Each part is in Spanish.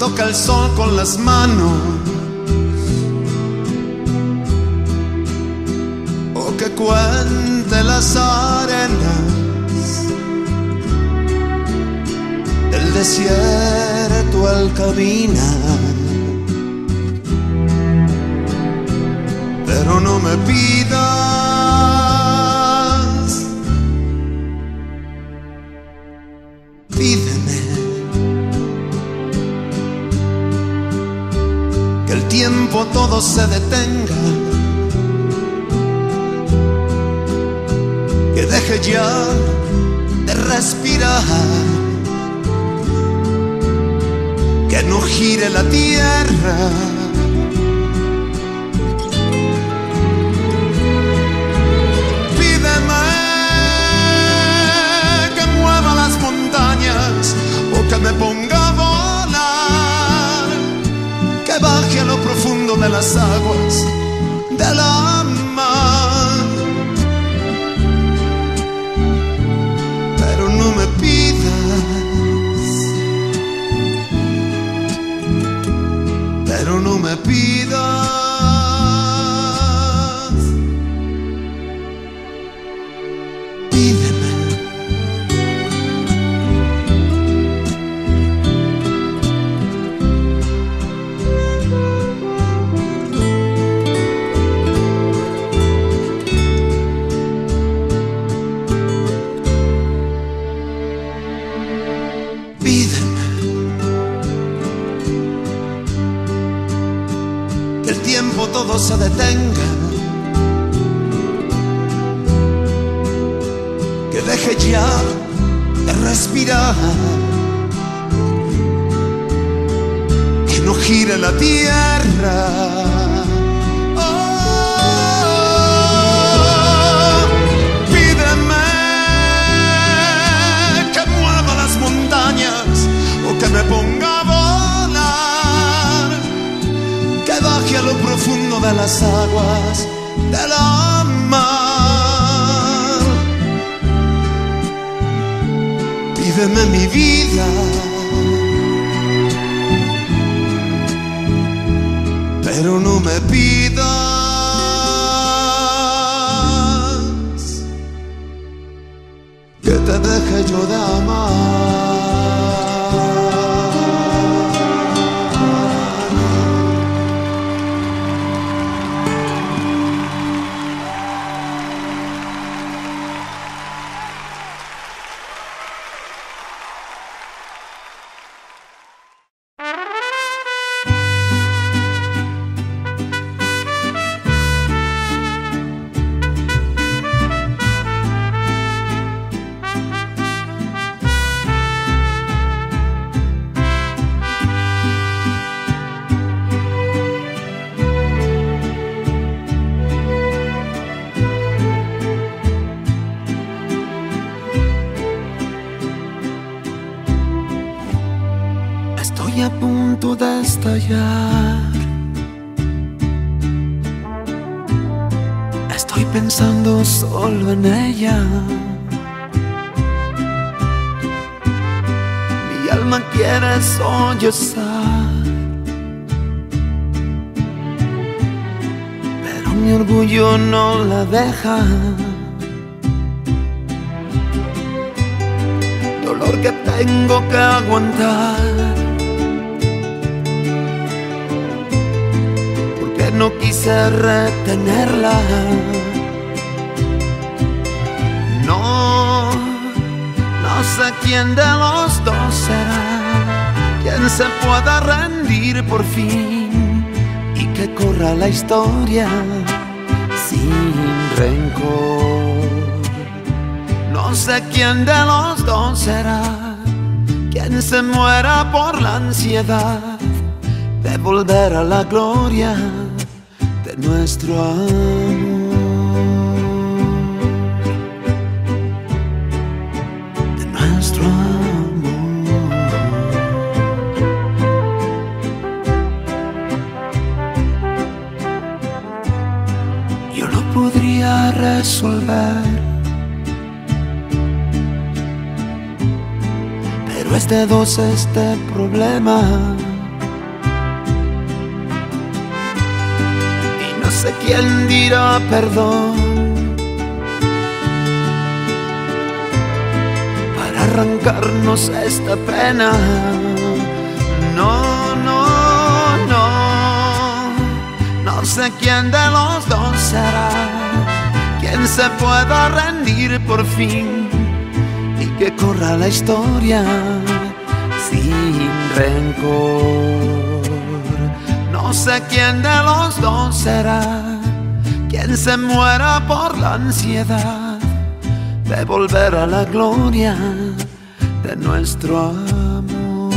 toca el sol con las manos, o que cuente las arenas del desierto al caminar. Pero no me pidas, pídeme que el tiempo todo se detenga, que deje ya de respirar, que no gire la tierra. O que me ponga a volar, que baje a lo profundo de las aguas de la mar. Pero no me pidas, pero no me pidas. Todo se detenga, que deje ya de respirar, que no gire la tierra. Oh, pídeme que mueva las montañas o que me ponga a volar, que baje a lo profundo de las aguas de la mar. Pídeme mi vida, pero no me pidas que te deje yo de amar. Estoy a punto de estallar. Estoy pensando solo en ella. Mi alma quiere sollozar, pero mi orgullo no la deja. Dolor que tengo que aguantar, no quise retenerla. No sé quién de los dos será quien se pueda rendir por fin y que corra la historia sin rencor. No sé quién de los dos será quien se muera por la ansiedad de volver a la gloria de nuestro amor, de nuestro amor. Yo lo podría resolver, pero es de dos este problema. sé quién dirá perdón para arrancarnos esta pena. No, no, no, no sé quién de los dos será quien se pueda rendir por fin y que corra la historia sin rencor. No sé quién de los dos será quien se muera por la ansiedad de volver a la gloria de nuestro amor.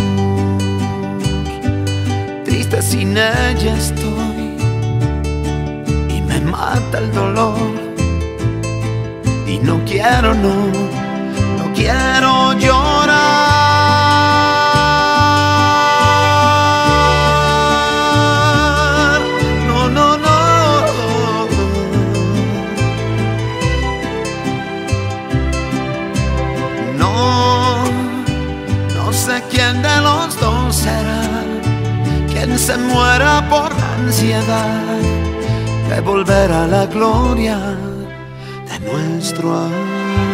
Triste sin ella estoy y me mata el dolor, y no quiero, no quiero llorar. ¿Quién de los dos será quien se muera por la ansiedad de volver a la gloria de nuestro amor?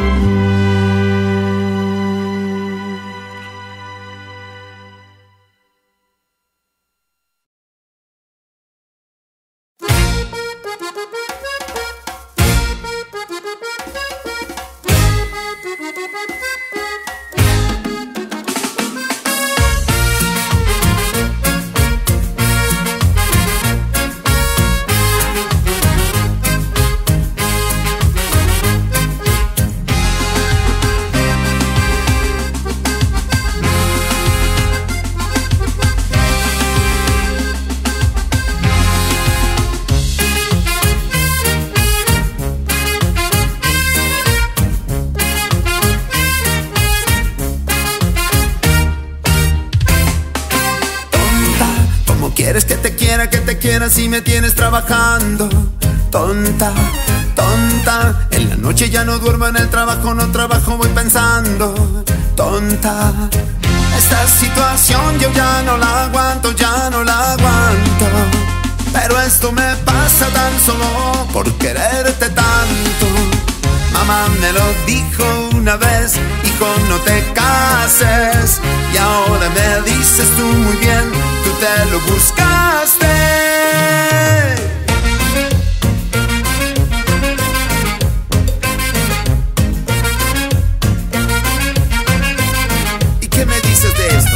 Si me tienes trabajando, tonta, tonta. En la noche ya no duermo, en el trabajo no trabajo, voy pensando, tonta. Esta situación yo ya no la aguanto, ya no la aguanto. Pero esto me pasa tan solo por quererte tanto. Mamá me lo dijo una vez, hijo, no te cases. Y ahora me dices tú muy bien, tú te lo buscaste. ¿Y qué me dices de esto,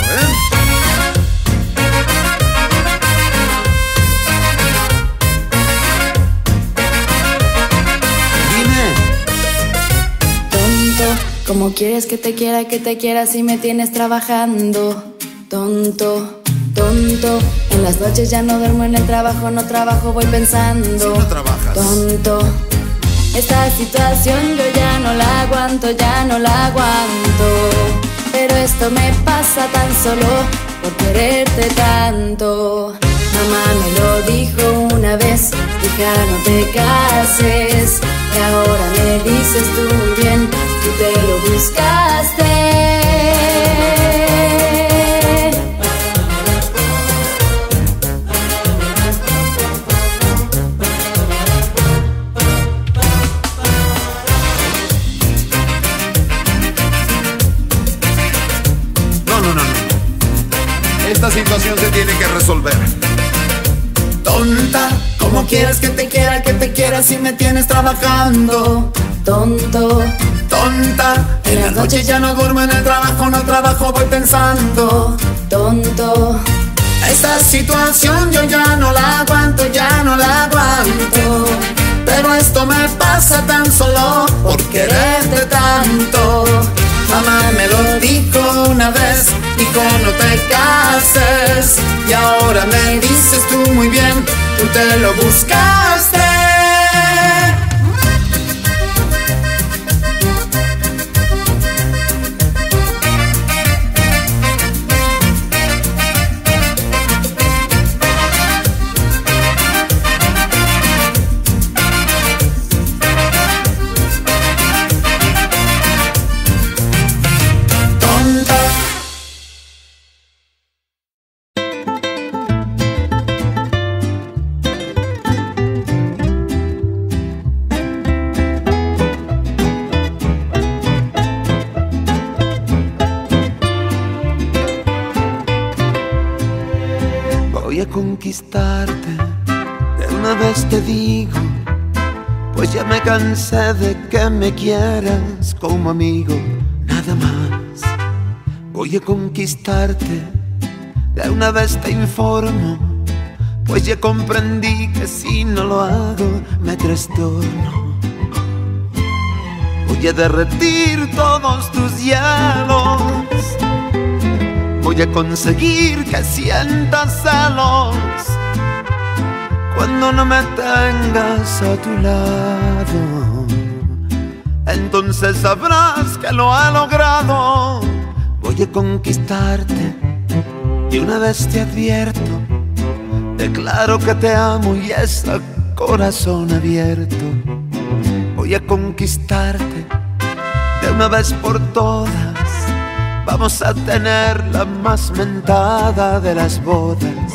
¿Cómo quieres que te quiera si me tienes trabajando? Tonto, tonto. En las noches ya no duermo, en el trabajo no trabajo, voy pensando. Si no trabajas. Tonto. Esta situación yo ya no la aguanto, ya no la aguanto. Pero esto me pasa tan solo por quererte tanto. Mamá me lo dijo una vez, hija, no te cases. Y ahora me dices tú muy bien, tú te lo buscaste. No. Esta situación se tiene que resolver. Tonta, ¿cómo quieres que te quiera si me tienes trabajando? Tonto, tonta. En las noches ya no duermo, en el trabajo no trabajo, voy pensando. Tonto. Esta situación yo ya no la aguanto, ya no la aguanto. Pero esto me pasa tan solo por quererte tanto. Mamá me lo dijo una vez, hijo, no te cases. Y ahora me dices tú muy bien, tú te lo buscaste. a conquistarte, de una vez te digo, pues ya me cansé de que me quieras como amigo, nada más. Voy a conquistarte, de una vez te informo, pues ya comprendí que si no lo hago me trastorno. Voy a derretir todos tus hielos, voy a conseguir que sientas celos cuando no me tengas a tu lado. Entonces sabrás que lo he logrado. Voy a conquistarte, y una vez te advierto, declaro que te amo y es a corazón abierto. Voy a conquistarte, de una vez por todas. Vamos a tener la más mentada de las bodas.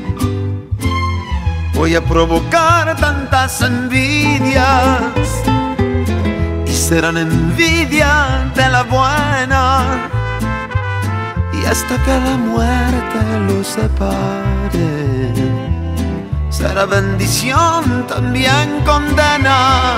Voy a provocar tantas envidias, y serán envidia de la buena, y hasta que la muerte los separe, será bendición, también condena.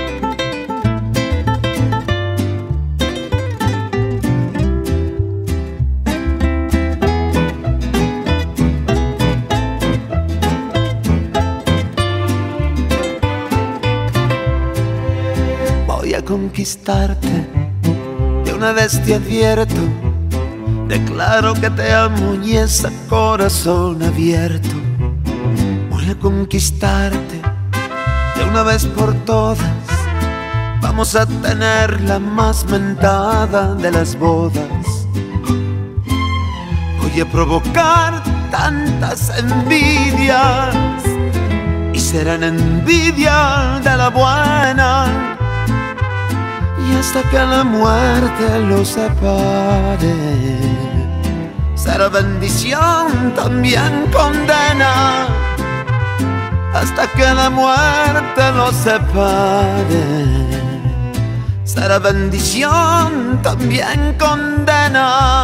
Voy a conquistarte, de una vez te advierto, declaro que te amo y es a corazón abierto. Voy a conquistarte, de una vez por todas. Vamos a tener la más mentada de las bodas. Voy a provocar tantas envidias, y serán envidia de la buena, y hasta que la muerte los separe, será bendición, también condena. Hasta que la muerte los separe, será bendición, también condena.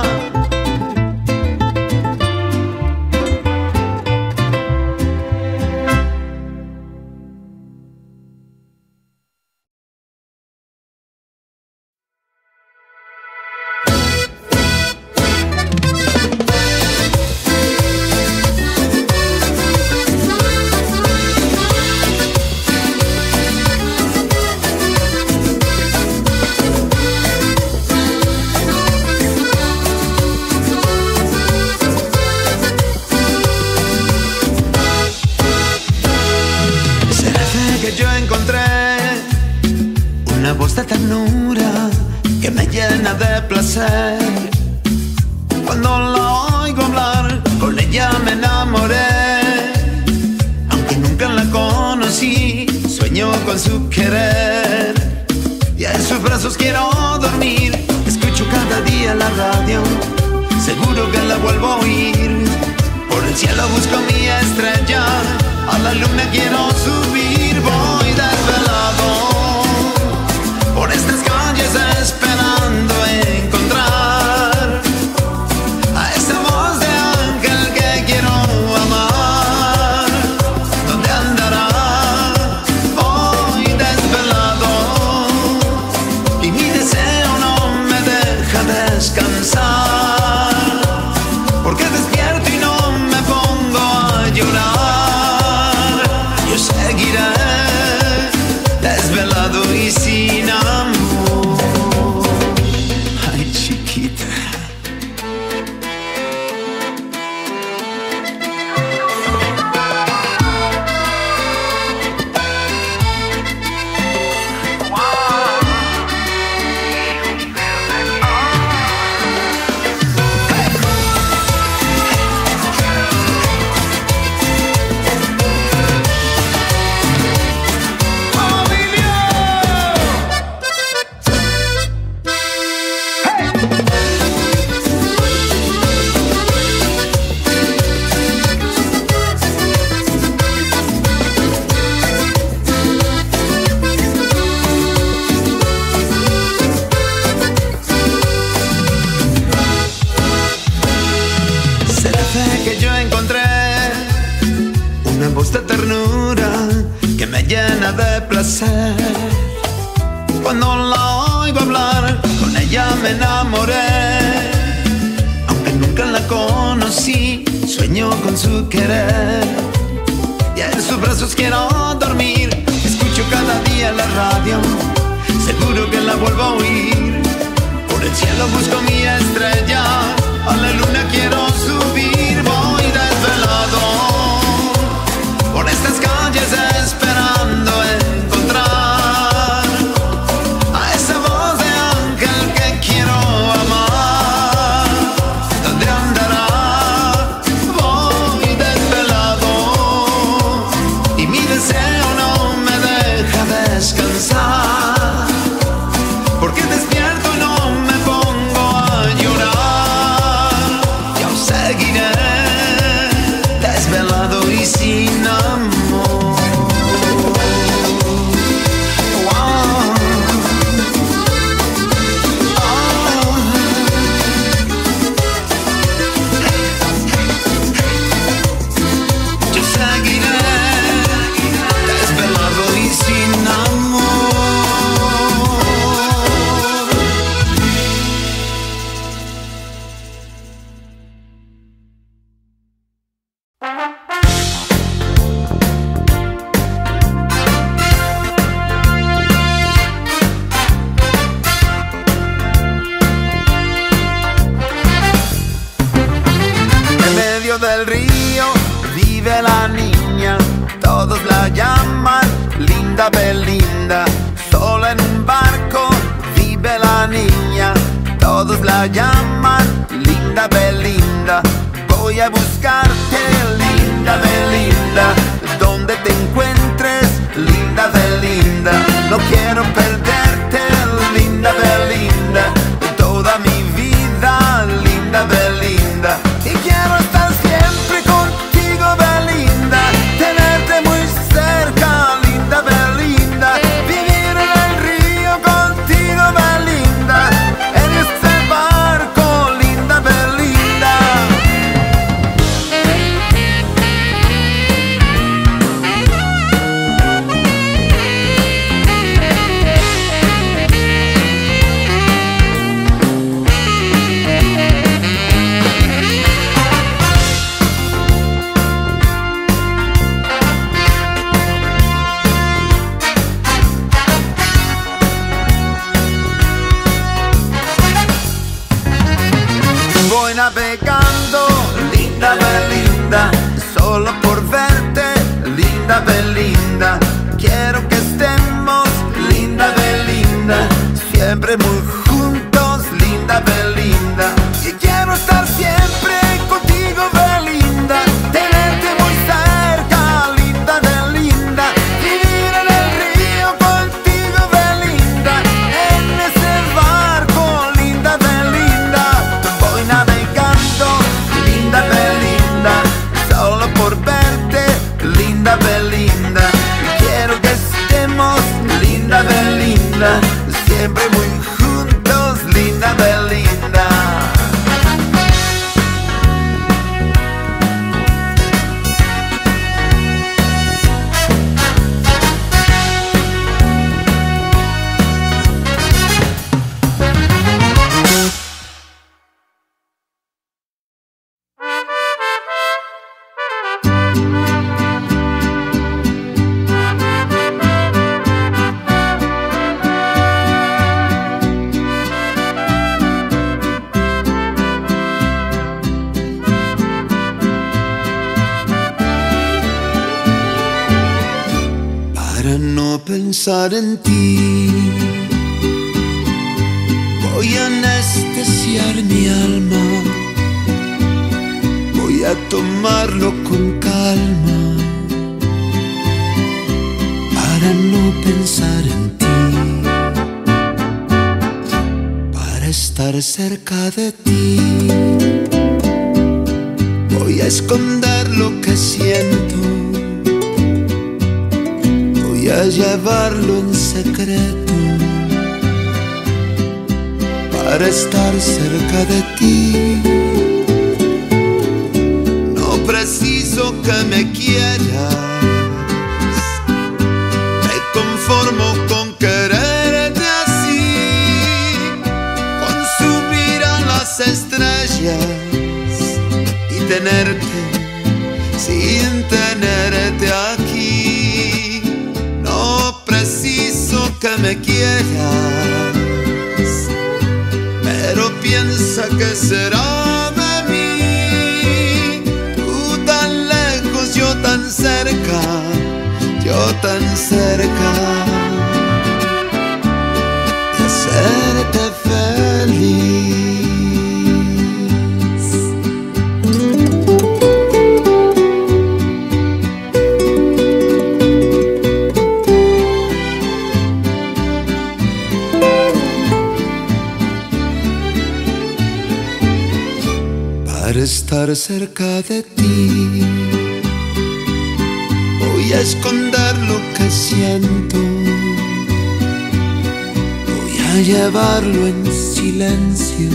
Yo encontré una voz de ternura que me llena de placer. Cuando la oigo hablar, con ella me enamoré. Aunque nunca la conocí, sueño con su querer. Y en sus brazos quiero dormir. Escucho cada día la radio, seguro que la vuelvo a oír. Por el cielo busco mi estrella, a la luna quiero subir. Voy desvelado por estas calles esperando encontrar a esa voz de ángel que quiero amar. ¿Dónde andará? Voy desvelado y mi deseo no me deja descansar, porque despierto y no me pongo a llorar. Yo seguiré desvelado y sin amor. llena de placer. Cuando la oigo hablar, con ella me enamoré. Aunque nunca la conocí, sueño con su querer. Y en sus brazos quiero dormir. Escucho cada día la radio, seguro que la vuelvo a oír. Por el cielo busco mi estrella, a la luna quiero subir. Voy desvelado por estas calles esperando encontrar a esa voz de ángel que quiero amar. ¿Dónde andará? Voy desvelado y mi deseo no me deja descansar, porque despierto y no me pongo a llorar. Yo seguiré desvelado y sin amor. Yo seguiré desvelado y sin amor. En medio del río vive la niña, todos la llaman Linda Belinda. Solo en un barco vive la niña, todos la llaman Linda Belinda. Voy a buscarte, Linda Belinda, donde te encuentres, Linda Belinda. No quiero perderte, Linda Belinda, toda mi vida, Linda Belinda. Y quiero estar siempre contigo, Belinda, tenerte muy cerca, Linda Belinda, vivir en el río contigo, Belinda, en este barco, Linda Belinda. Voy navegando, Linda Belinda, solo por verte, Linda Belinda. Quiero que estemos, Linda Belinda, siempre muy juntos, Linda Belinda. Y quiero estar siempre contigo, Belinda, tenerte muy cerca, Linda Belinda, vivir en el río contigo, Belinda, en ese barco, Linda Belinda. Voy navegando, Linda Belinda, solo por verte, Linda Belinda. Quiero que estemos, Linda Belinda, siempre muy juntos, Linda Belinda. Para no pensar en ti, voy a anestesiar mi alma, voy a tomarlo con calma. Para no pensar en ti, para estar cerca de ti, voy a esconder lo que siento, voy a llevarlo en secreto. Para estar cerca de ti, no preciso que me quieras, y tenerte sin tenerte aquí. No preciso que me quieras, pero piensa que será de mí. Tú tan lejos, yo tan cerca, yo tan cerca de hacerte feliz. Para estar cerca de ti, voy a esconder lo que siento, voy a llevarlo en silencio.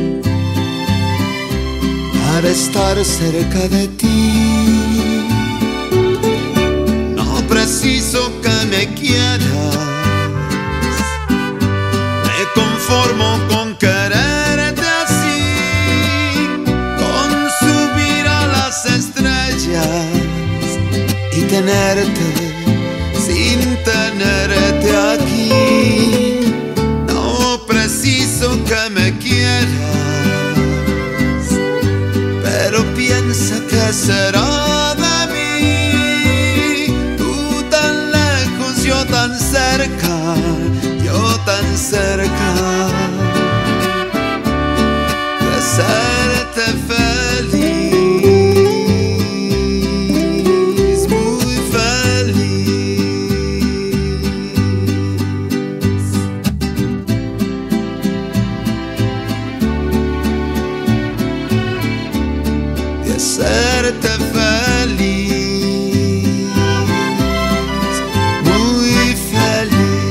Para estar cerca de ti, no preciso que me quieras, me conformo con quererte así, con subir a las estrellas y tenerte sin tenerte aquí. No preciso que me quieras, pero piensa que será de mí. Tú tan lejos, yo tan cerca, yo tan cerca de hacerte feliz. Hacerte feliz, muy feliz.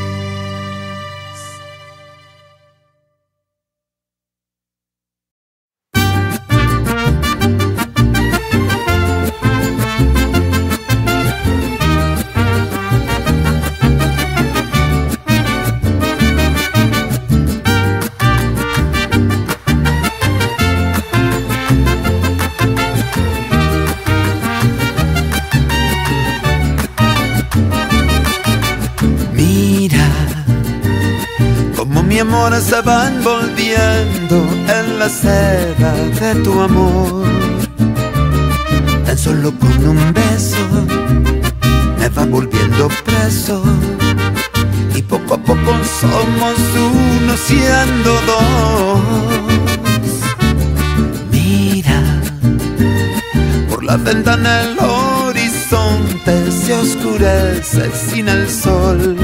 Mi amor se va envolviendo en la seda de tu amor. Tan solo con un beso me va volviendo preso, y poco a poco somos uno siendo dos. Mira, por la ventana el horizonte se oscurece sin el sol.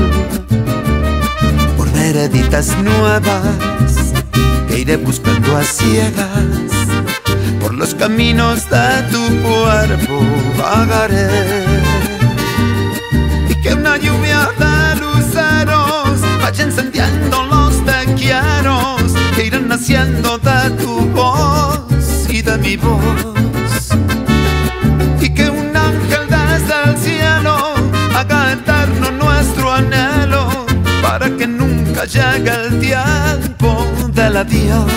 Hereditas nuevas que iré buscando a ciegas, por los caminos de tu cuerpo vagaré, y que una lluvia de luceros vaya encendiendo los te quieros que irán naciendo de tu voz y de mi voz, y que un ángel desde el cielo haga eterno nuestro anhelo, para que nunca llegue el tiempo del adiós.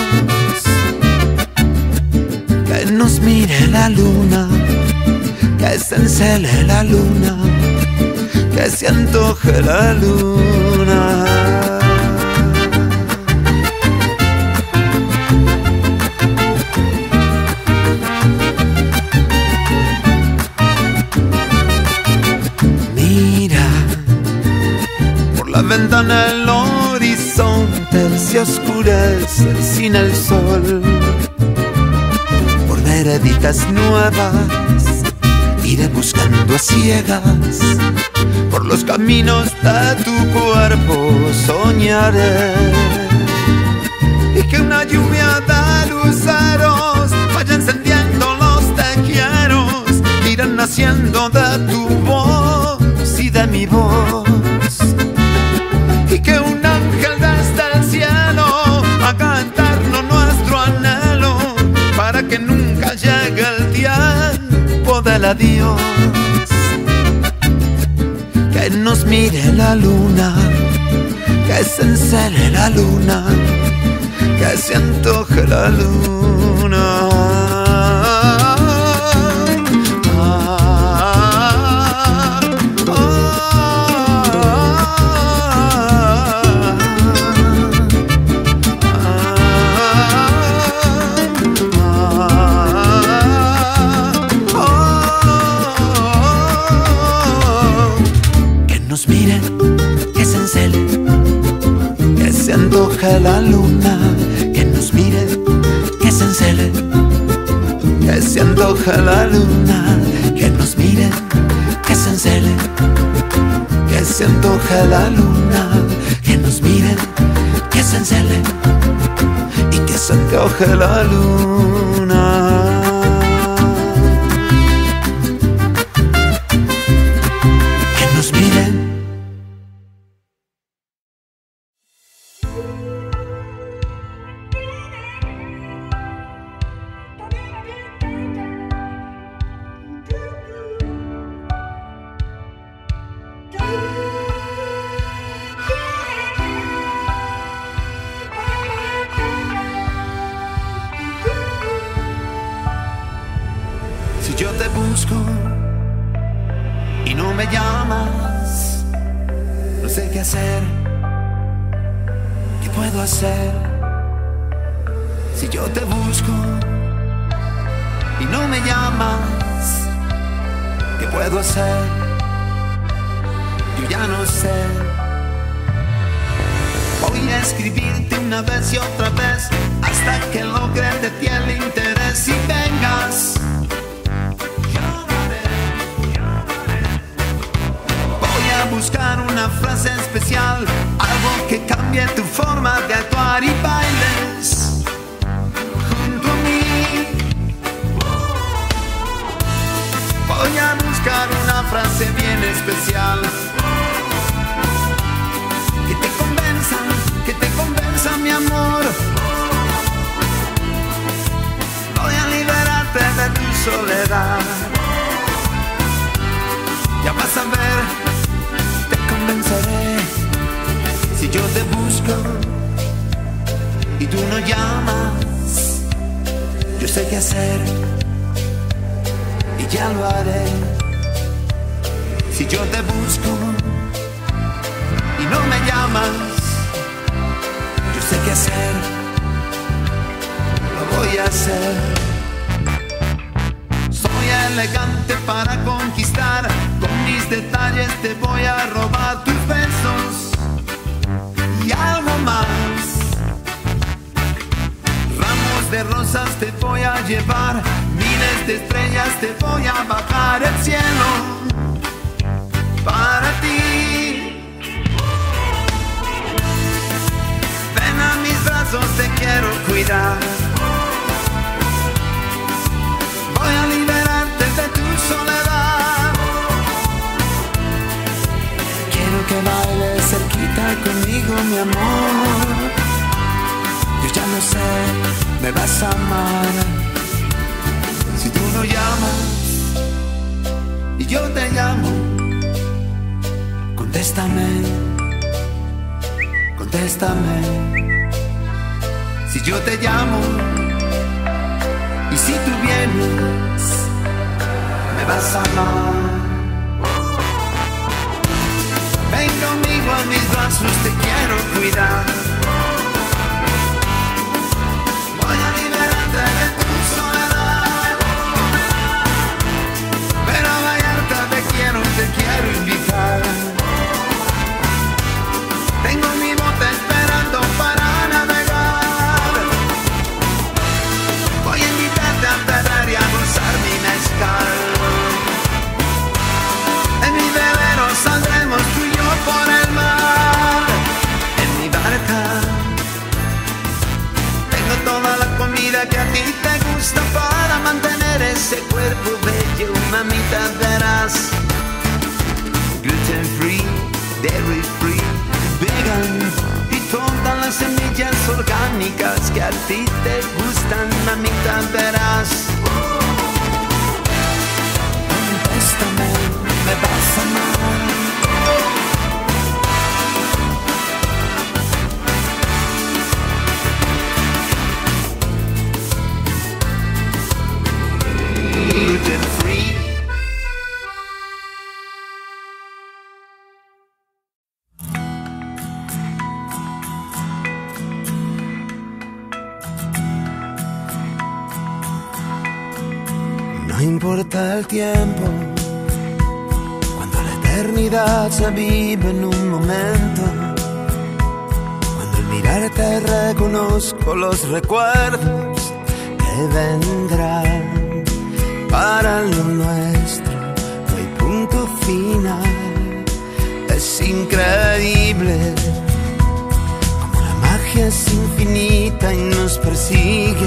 Que nos mire la luna, que se encele la luna, que se antoje la luna. La ventana, el horizonte se oscurece sin el sol. Por vereditas nuevas iré buscando a ciegas, por los caminos de tu cuerpo soñaré, y que una lluvia de luceros vaya encendiendo los te quieros que irán naciendo de tu voz y de mi voz, y que un ángel desde el cielo haga eterno nuestro anhelo, para que nunca llegue el tiempo del adiós. Que nos mire la luna, que se encele la luna, que se antoje la luna. La luna, que nos mire, que se encele, que se antoja la luna, que nos mire, que se encele, que se antoja la luna, que nos mire, que se encele y que se antoje la luna. Si yo te busco y no me llamas, no sé qué hacer, qué puedo hacer. Si yo te busco y no me llamas, ¿qué puedo hacer? Yo ya no sé. Voy a escribirte una vez y otra vez hasta que logre de ti el interés y vengas. Buscar una frase especial, algo que cambie tu forma de actuar y bailes junto a mí. Voy a buscar una frase bien especial que te convenza mi amor. Voy a liberarte de tu soledad. Ya vas a ver, convenceré. Si yo te busco y tú no llamas, yo sé qué hacer y ya lo haré. Si yo te busco y no me llamas, yo sé qué hacer, lo voy a hacer. Soy elegante para conquistar, con mis detalles te voy a robar tus besos y algo más. Ramos de rosas te voy a llevar, miles de estrellas te voy a bajar el cielo para ti. Ven a mis brazos, te quiero cuidar. Voy a liberarte de tu soledad. Quiero que bailes cerquita conmigo, mi amor. Yo ya lo sé, me vas a amar. Si tú no llamas y yo te llamo, contéstame, contéstame. Si yo te llamo y si tú vienes, me vas a amar. Ven conmigo a mis brazos, te quiero cuidar. Voy a liberarte de tu soledad. Ven a Vallarta, te quiero invitar. Tengo mi bote esperando para navegar. Voy a invitarte a perder y a gozar mi mezcal. En mi velero saldremos tú y yo por el mar. En mi barca tengo toda la comida que a ti te gusta para mantener ese cuerpo bello, mamita, verás. Gluten free, dairy free, vegan y todas las semillas orgánicas que a ti te gustan, mamita, verás. Contéstame, me vas a amar. No importa el tiempo, cuando la eternidad se vive en un momento. Cuando al mirarte reconozco los recuerdos que vendrán. Para lo nuestro no hay punto final. Es increíble como la magia es infinita y nos persigue.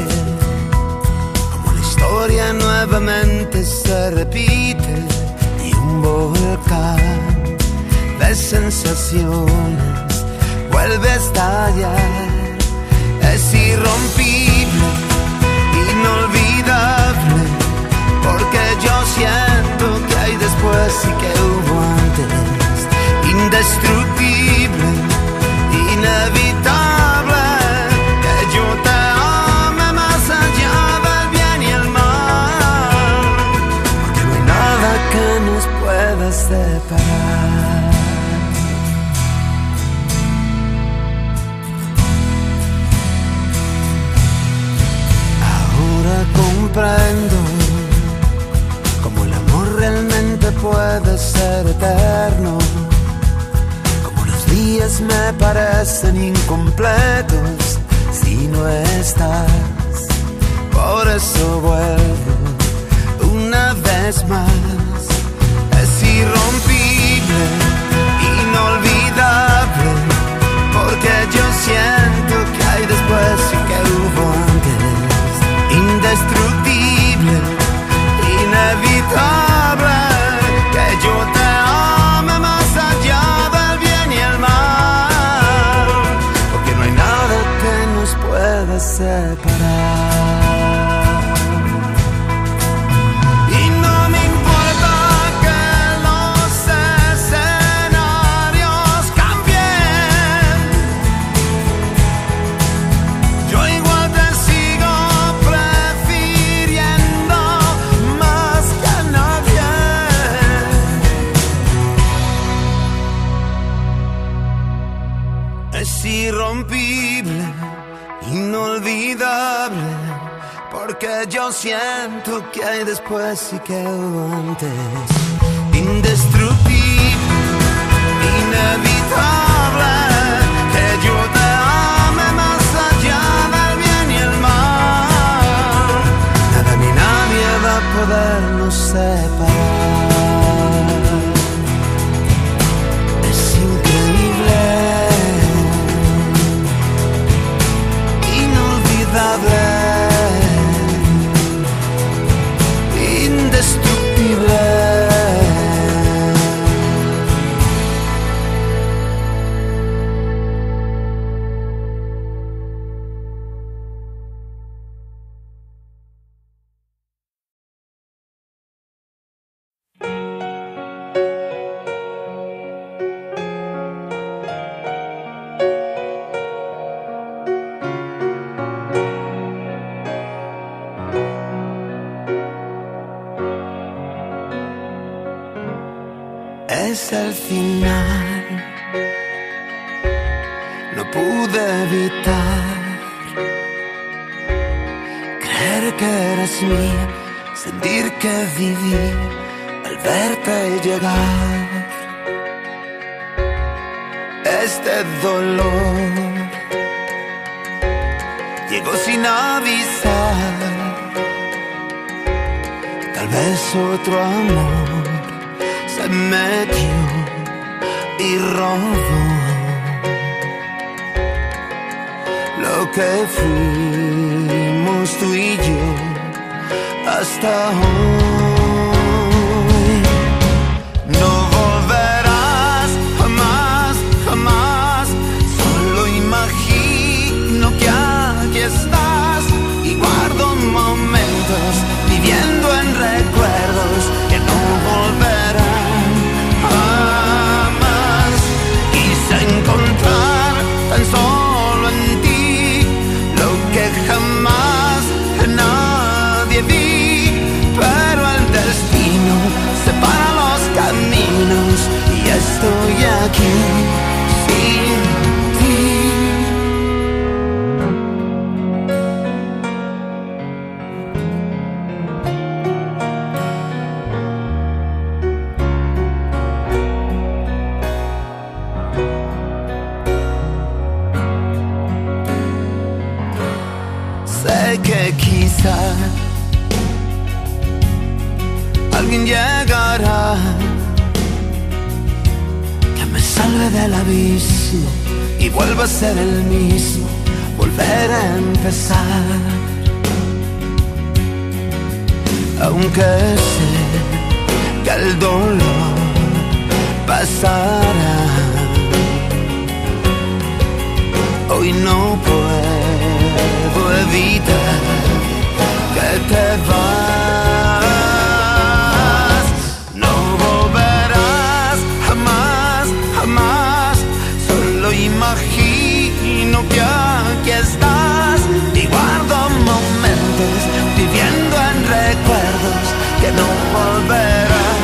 La historia nuevamente se repite y un volcán de sensaciones vuelve a estallar. Es irrompible, inolvidable, porque yo siento que hay después y que hubo antes. Indestructible, inevitable, que yo te ame más allá del bien y el mal, porque no hay nada que nos pueda separar. Ahora comprendo cómo el amor realmente puede ser eterno. Días me parecen incompletos si no estás. Por eso vuelvo una vez más. Es irrompible, inolvidable, porque yo siento que hay después y que hubo antes. Indestructible, inevitable, que yo te ame más allá del bien y el mal, porque no hay nada que nos pueda separar. Y no me importa que los escenarios cambien, yo igual te sigo prefiriendo más que a nadie. Es irrompible, inolvidable, porque yo siento que hay después y que hubo antes. Indestructible, inevitable, que yo te ame más allá del bien y el mal. Nada ni nadie va a podernos separar. Es increíble, inolvidable, indestructible. Es el final, no pude evitar creer que eras mía, sentir que viví al verte llegar. Este dolor llegó sin avisar, tal vez otro amor se metió y robó lo que fuimos tú y yo hasta hoy. No volverás jamás, jamás. Solo imagino que aquí estás y guardo momentos viviendo en recuerdos que no volverán jamás. Quise encontrar tan solo en ti lo que jamás nadie vi, pero pasar. Alguien llegará que me salve del abismo y vuelva a ser el mismo, volver a empezar. Aunque sé que el dolor pasará, hoy no puedo evitar que te vas. No volverás jamás, jamás. Solo imagino que aquí estás y guardo momentos viviendo en recuerdos que no volverán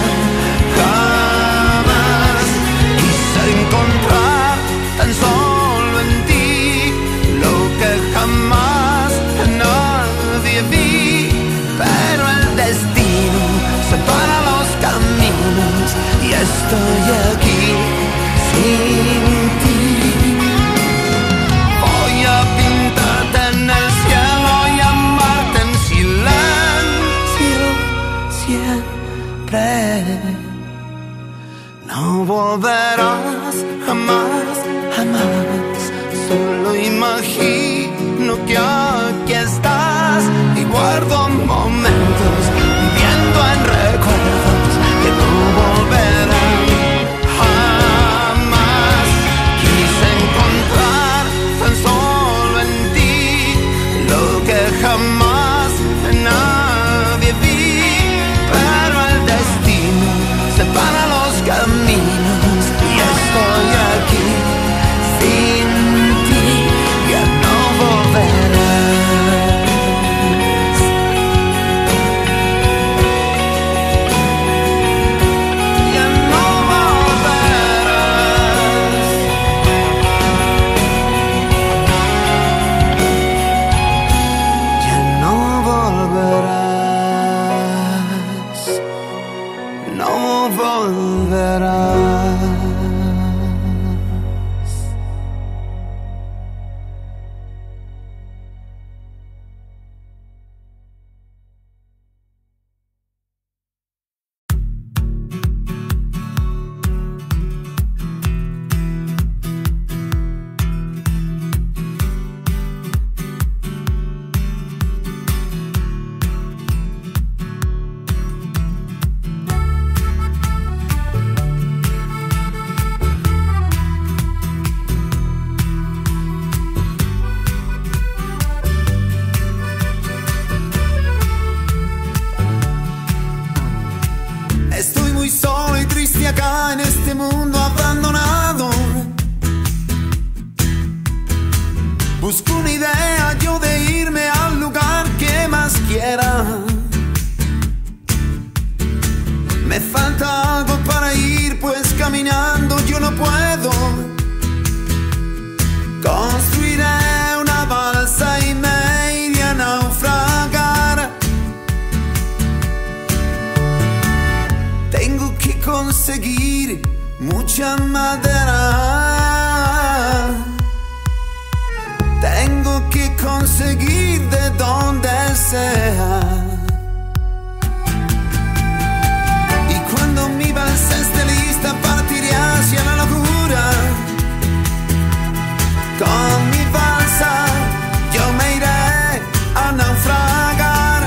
jamás. Quise encontrar tan solo en ti lo que jamás nadie vi, pero el destino separa los caminos y estoy aquí sin ti. Voy a pintarte en el cielo y amarte en silencio siempre. No volverás jamás, jamás. Solo imagino que aquí estás y guardo momentos viviendo en recuerdos que no volverán jamás. Quise encontrar tan solo en ti lo que jamás nadie vi, pero el destino separa los caminos y estoy aquí sin ti. Ya no volverás. Ya no volverás. Ya no volverás. No volverás. Estoy muy solo y triste acá en este mundo abandonado. Busco una idea yo de irme al lugar que más quiera. Me falta algo para ir, pues caminando yo no puedo. Construiré una balsa y me iré a naufragar. Tengo que conseguir mucha madera. Tengo que conseguir de donde sea. Y cuando mi balsa esté lista, partiré hacia la locura. Con mi balsa yo me iré a naufragar.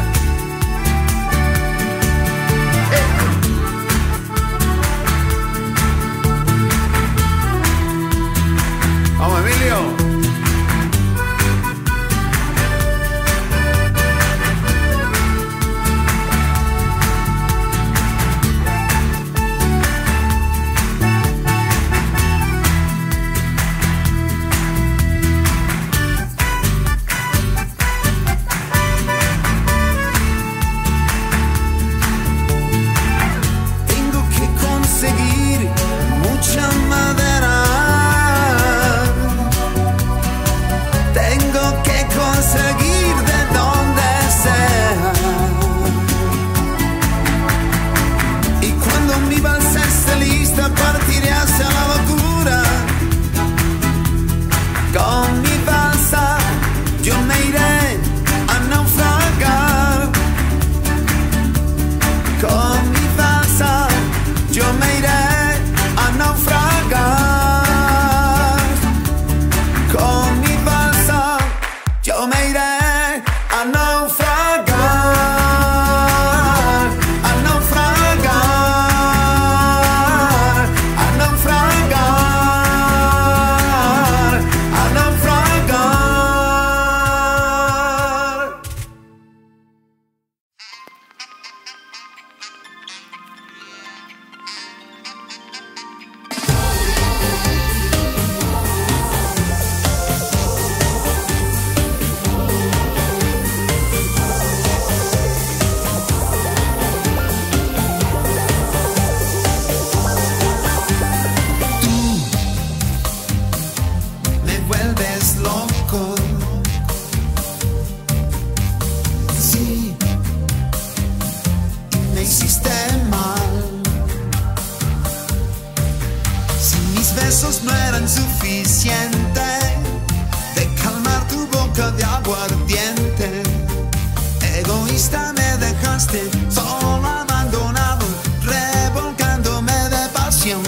suficiente de calmar tu boca de aguardiente. Egoísta me dejaste solo abandonado, revolcándome de pasión.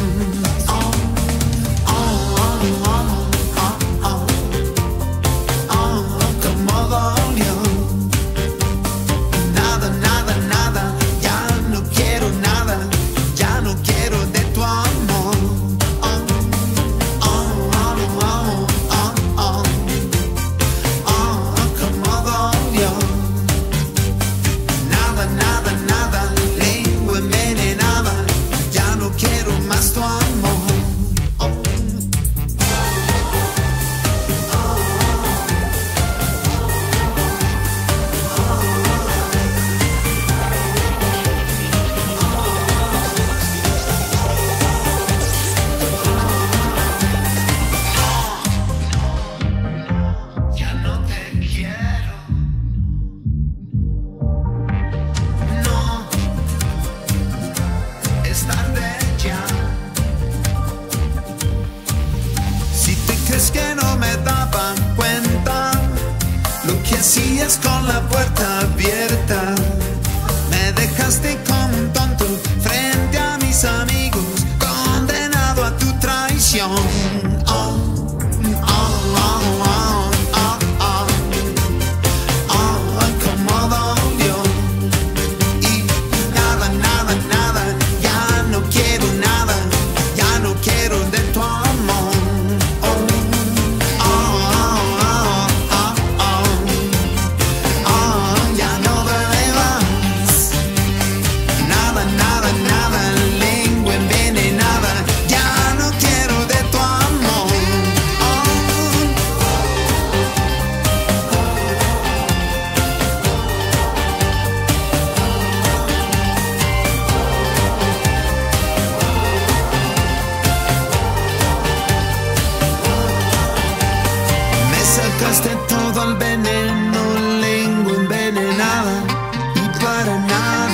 Como dolió. Nada, nada, nada, ya no quiero nada, ya no quiero de tu amor. Como dolió. Nada, nada, nada, lengua envenenada, ya no quiero más tu amor. Ya no te quiero. No, es tarde ya. Si te crees que no me daban cuenta lo que hacías con la puerta abierta, me dejaste como un tonto frente a mis amigos, condenado a tu traición. Como dolió. Y nada, nada, nada, ya no quiero nada, ya no quiero de tu amor. Ya no bebas. Nada, nada, nada, lengua envenenada, ya no quiero de tu amor. Me sacaste todo el veneno, lengua envenenada, y para nada.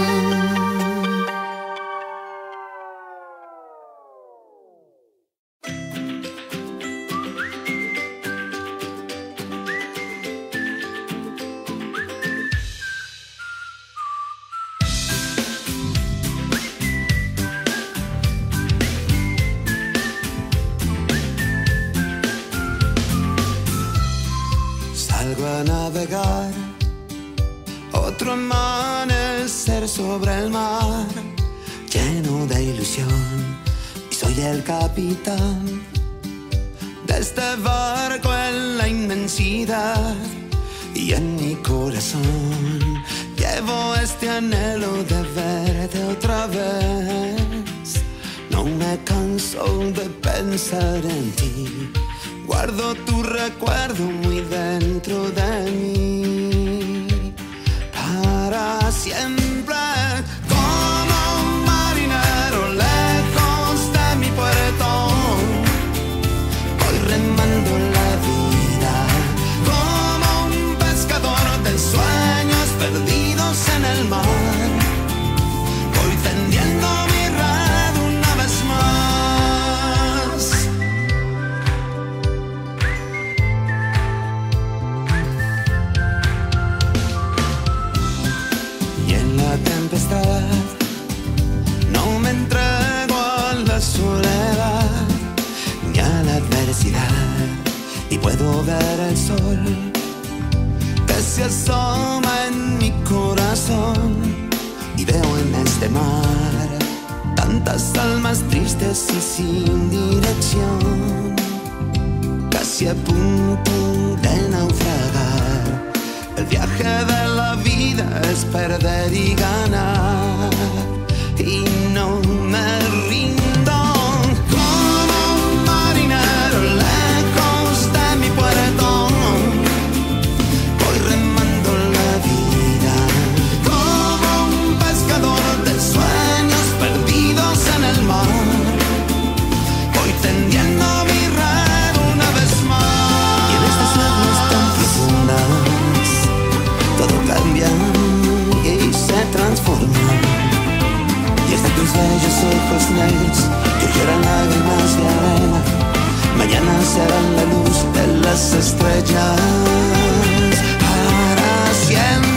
Salgo a navegar, otro amanecer sobre el mar, lleno de ilusión, y soy el capitán de este barco en la inmensidad. Y en mi corazón llevo este anhelo de verte otra vez. No me canso de pensar en ti, guardo tu recuerdo muy dentro de mí, para siempre. Como un marinero lejos de mi puerto, voy remando la vida. Como un pescador de sueños perdidos en el mar, voy tendiendo mi red una vez más. Y en la tempestad no me entrego a la soledad ni a la adversidad, y puedo ver el sol que se asoma en mi corazón, y veo en este mar tantas almas tristes y sin dirección, casi a punto de naufragar. El viaje de la vida es perder y ganar, y no me rindo. Como un marinero lejos de mi puerto, voy remando la vida. Como un pescador de sueños perdidos en el mar, voy tendiendo mi red una vez más. Y en estas aguas tan profundas todo cambia y se transforma. Y es de tus bellos ojos negros que lloran lágrimas de arena, mañana serán la luz de las estrellas para siempre.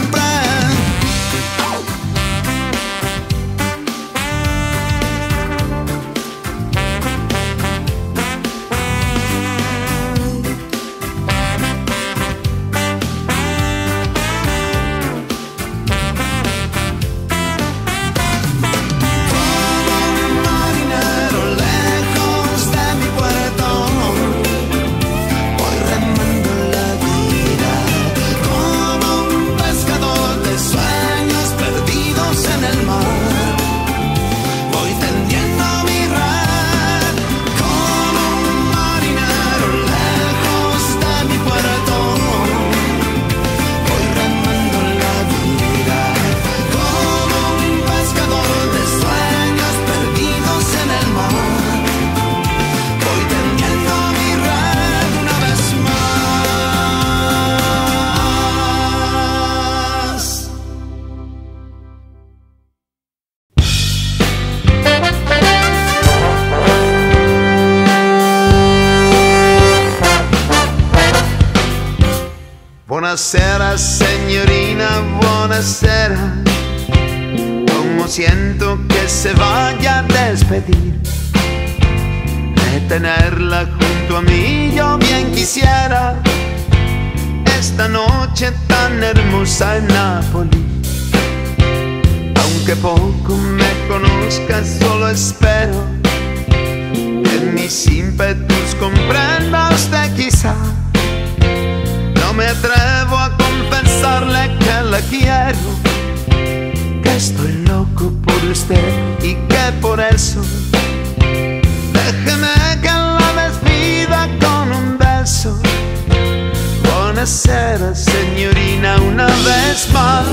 Buonasera, signorina, buonasera. Como siento que se vaya a despedir. De tenerla junto a mí yo bien quisiera. Esta noche tan hermosa en Nápoles. Aunque poco me conozca, solo espero que mis ímpetus comprenda usted quizá. No me atrevo a confesarle que la quiero, que estoy loco por usted y que por eso déjeme que la despida con un beso. Buonasera, signorina, una vez más.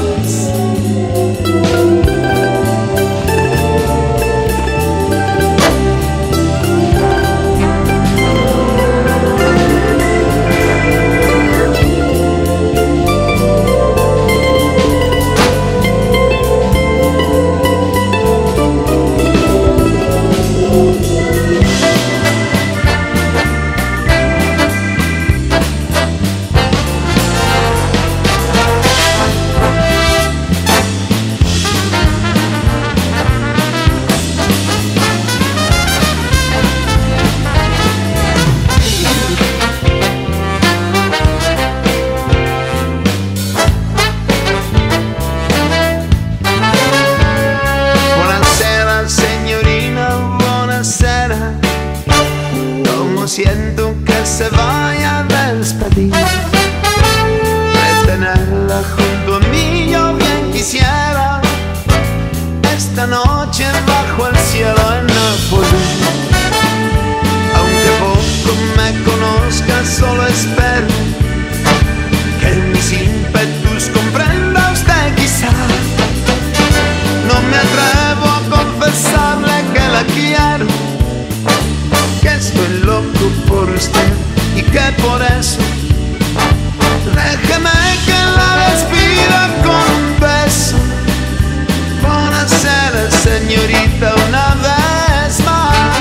Siento que se vaya a despedir. Retenerla junto a mí yo bien quisiera. Esta noche bajo el cielo en Nápoles. Aunque poco me conozca, solo espero que mis ímpetus comprenda usted quizá. No me atrevo a confesarle que la quiero, que estoy loco por usted y que por eso déjeme que la despida con un beso. Buonasera, señorita, una vez más.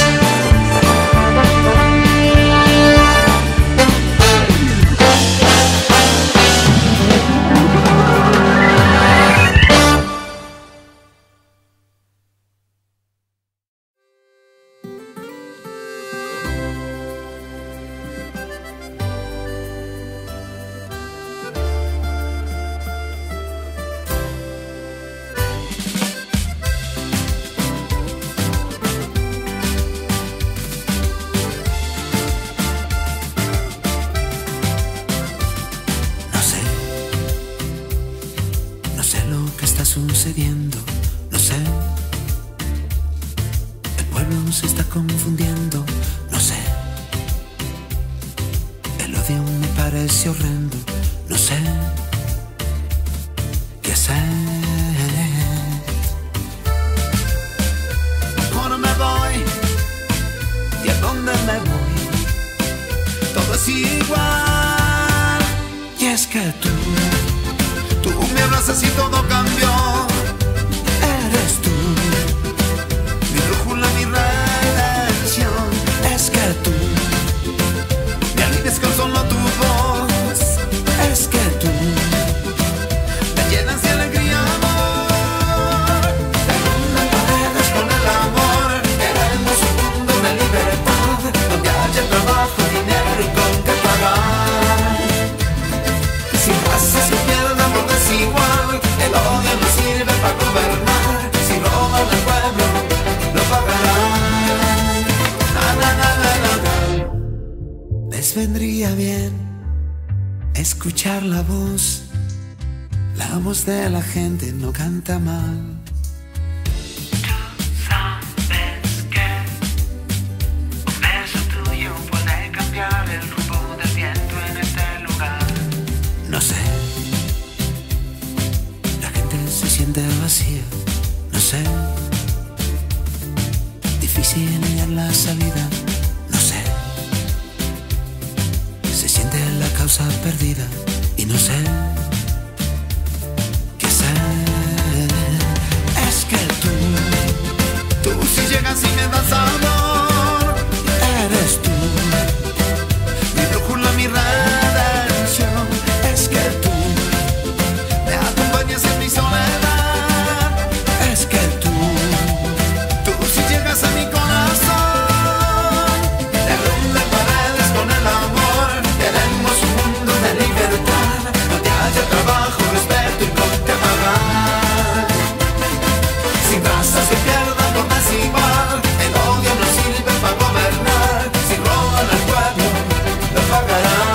Sucediendo, no sé. El pueblo se está confundiendo, no sé. El odio me parece horrendo, no sé qué hacer. ¿Cómo me voy? ¿Y a dónde me voy? Todo es igual. Y es que tú me abrazas y todo cambió. Eres tú, mi brújula, mi redención. Es que tú escuchar la voz de la gente no canta mal. Tú sabes que un beso tuyo puede cambiar el rumbo del viento en este lugar. No sé, la gente se siente vacía, no sé, difícil hallar la salida, no sé, se siente la causa perdida y no sé. Es que tú si llegas y me das amor, eres tú, mi brújula, mi redención. Es que tú me acompañas en mi soledad. Es que tú si llegas a mi corazón, derrumbe paredes con el amor. Queremos un mundo de libertad, donde haya trabajo, respeto y con que pagar. Sin razas que pierdan por desigual, el odio no sirve para gobernar. Si roban al pueblo, lo pagarán.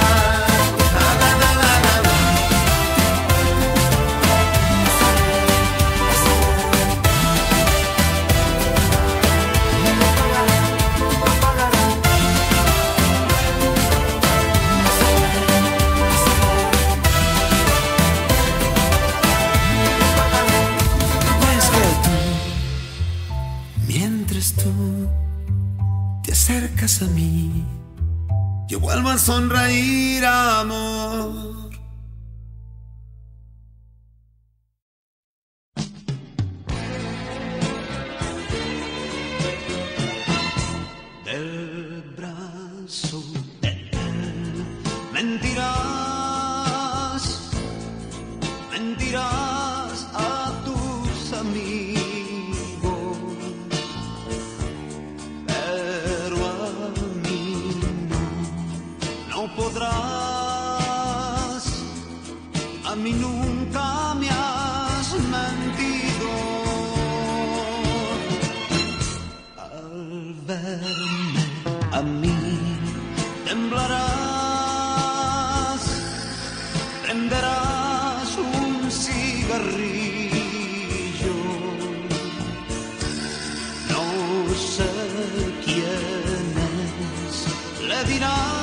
Tú te acercas a mí, yo vuelvo a sonreír, amor. Del brazo de él mentirás, mentirás a tus amigos. Podrás, a mí nunca me has mentido. Al verme a mí temblarás, prenderás un cigarrillo. No sé quién es, le dirás.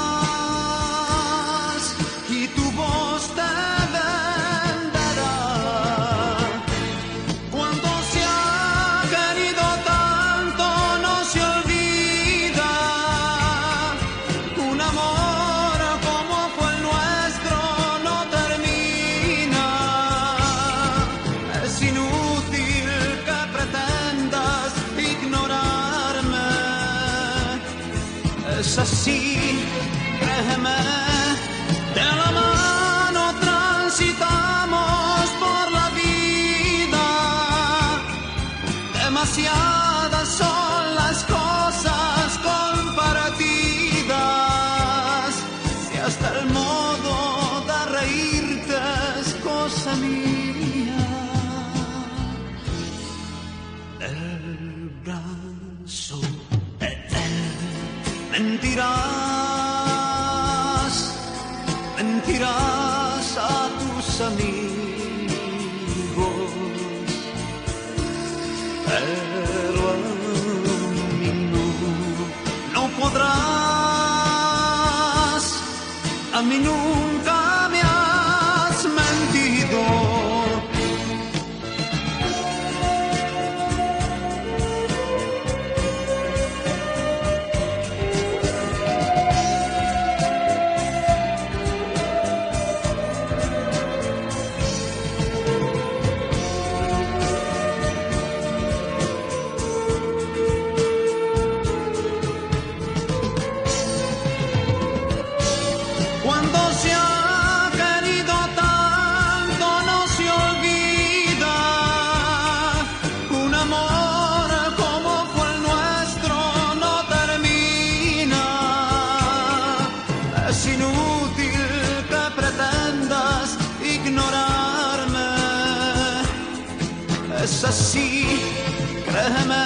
Así, créeme, de la mano transitamos por la vida. Demasiadas son las cosas compartidas. Si hasta el modo de reírte es cosa mía. El brazo mentirás, mentirás a tus amigos, pero a mí no podrás, a mí nunca me has mentido. Cuando se ha querido tanto no se olvida. Un amor como fue el nuestro no termina. Es inútil que pretendas ignorarme. Es así, créeme.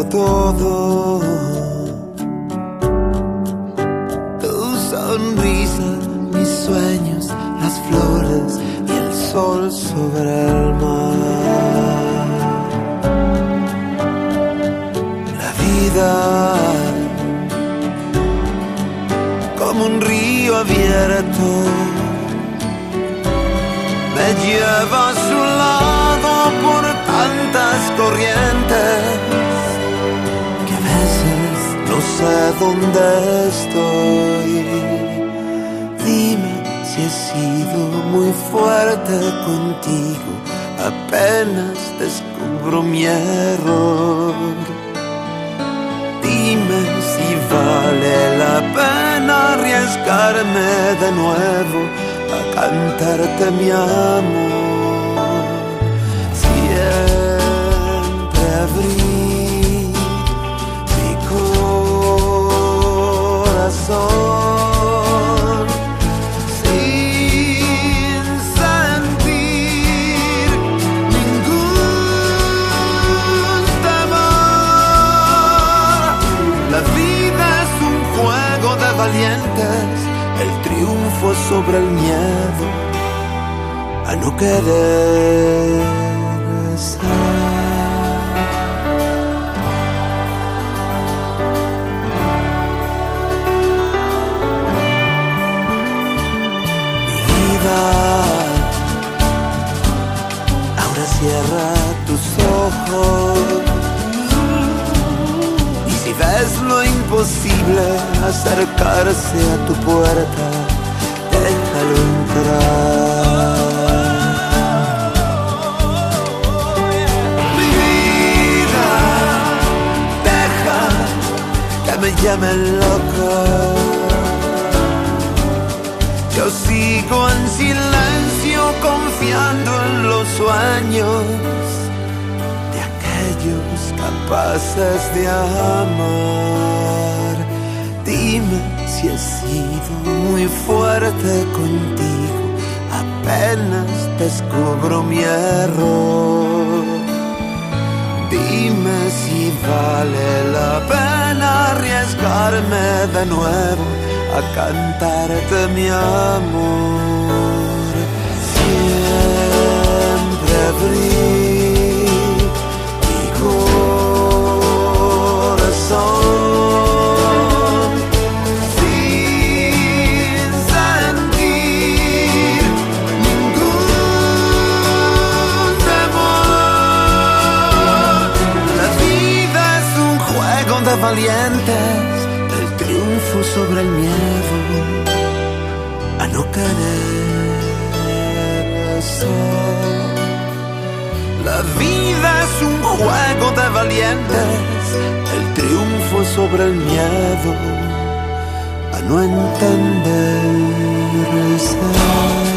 todo. Tu sonrisa, mis sueños, las flores y el sol sobre el mar. La vida como un río abierto me lleva a su lado por tantas corrientes que a veces no sé dónde estoy. Dime si he sido muy fuerte contigo, apenas descubro mi error. Dime si vale la pena arriesgarme de nuevo a cantarte mi amor. Siempre abrí mi corazón sin sentir ningún temor. La vida es un juego de valientes, el triunfo sobre el miedo a no querer ser. Mi vida, ahora cierra tus ojos. Si ves lo imposible, acercarse a tu puerta, déjalo entrar. Mi vida, deja que me llamen loco. Yo sigo en silencio confiando en los sueños capaces de amar. Dime si he sido muy fuerte contigo, apenas descubro mi error. Dime si vale la pena arriesgarme de nuevo a cantarte mi amor. Siempre abrí corazón sin sentir ningún temor. La vida es un juego de valientes, el triunfo sobre el miedo a no querer ser. La vida es un juego de valientes, el triunfo sobre el miedo a no entender ser.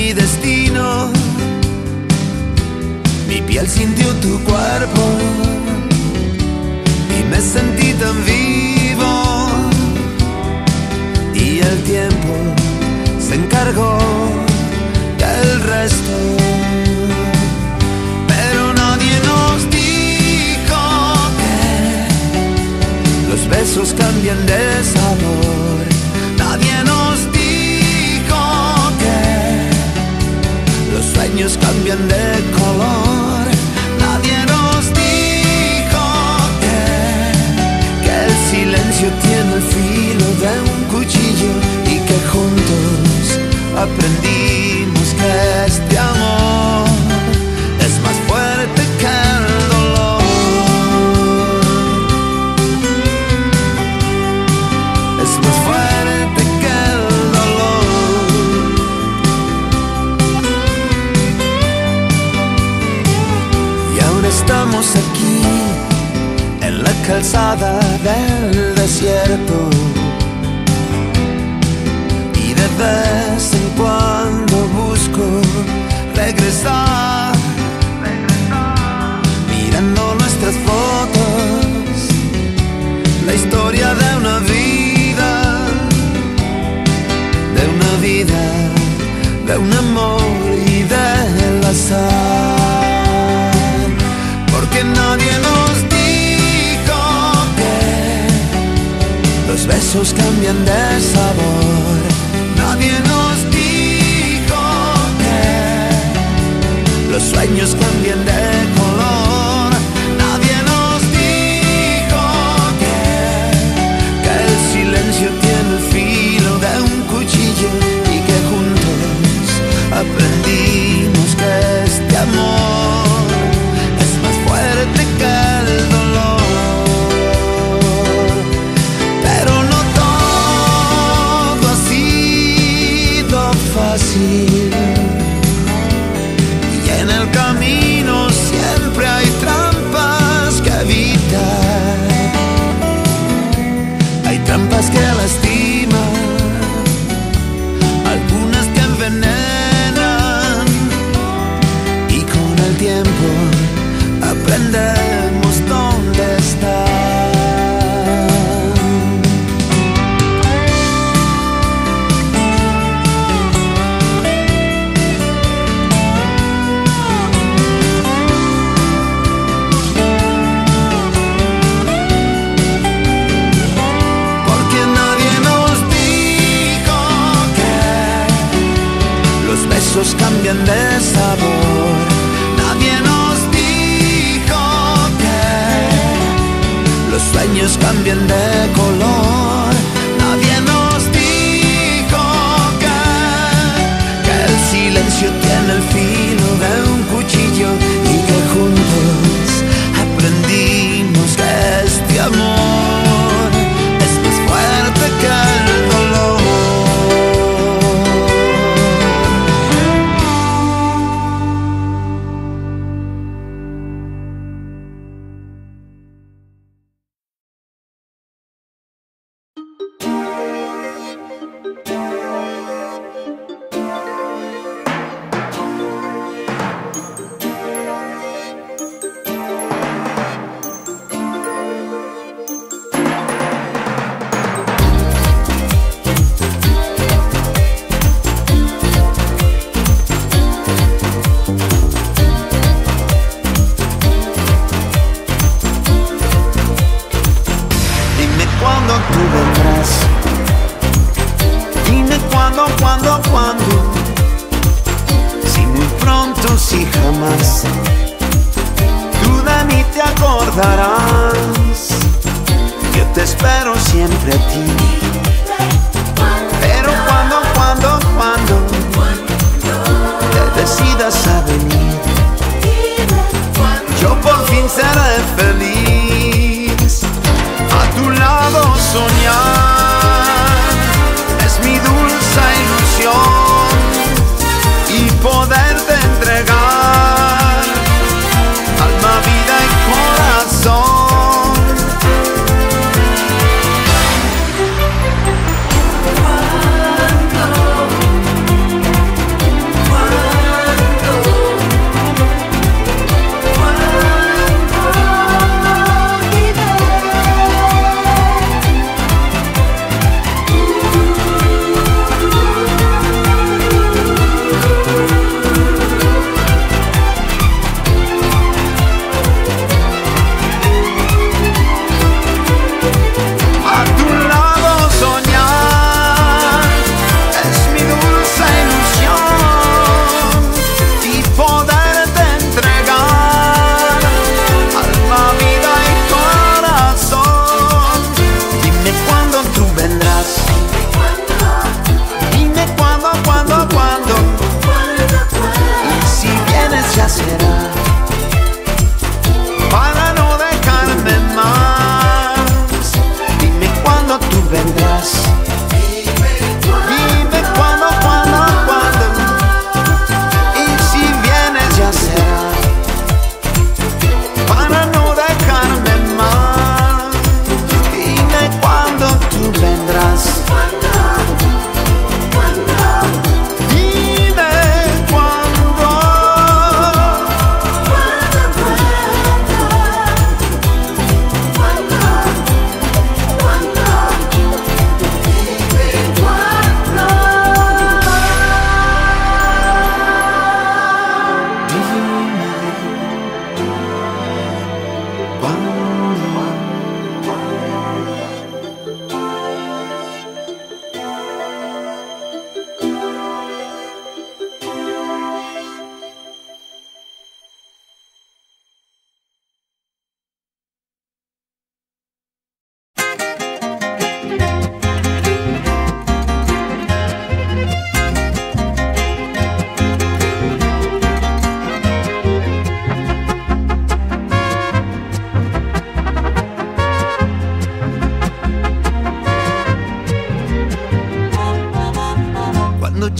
mi destino. Mi piel sintió tu cuerpo y me sentí tan vivo. Y el tiempo se encargó del resto. Pero nadie nos dijo que los besos cambian de sabor. Nadie nos dijo que los sueños cambian de color. Nadie nos dijo que el silencio tiene el filo de un cuchillo y que juntos aprendimos que este amor es más fuerte que el dolor. Es más fuerte que el dolor. Y ahora estamos aquí en la calzada del desierto. De vez en cuando busco regresar, mirando nuestras fotos, la historia de una vida, de un amor y del azar. Porque nadie nos dijo que los besos cambian de sabor. Nadie nos dijo que los sueños cambian de color. Nadie nos dijo que el silencio tiene el filo de un cuchillo y que juntos aprendimos que este amor es más fuerte que el dolor. Y en el camino siempre hay trampas que evitar. Hay trampas que lastiman, algunas que envenenan. Y con el tiempo aprendemos dónde estar. Cambian de sabor. Nadie nos dijo que los sueños cambian de color. Nadie nos dijo que el silencio tiene el filo de un cuchillo y que juntos aprendimos que este amor es más fuerte que el dolor. Cuándo, si muy pronto, si jamás, tú de mí te acordarás. Yo te espero siempre a ti. Pero cuando te decidas a venir, yo por fin seré feliz. A tu lado soñar es mi dulce ilusión y poderte entregar alma, vida y corazón.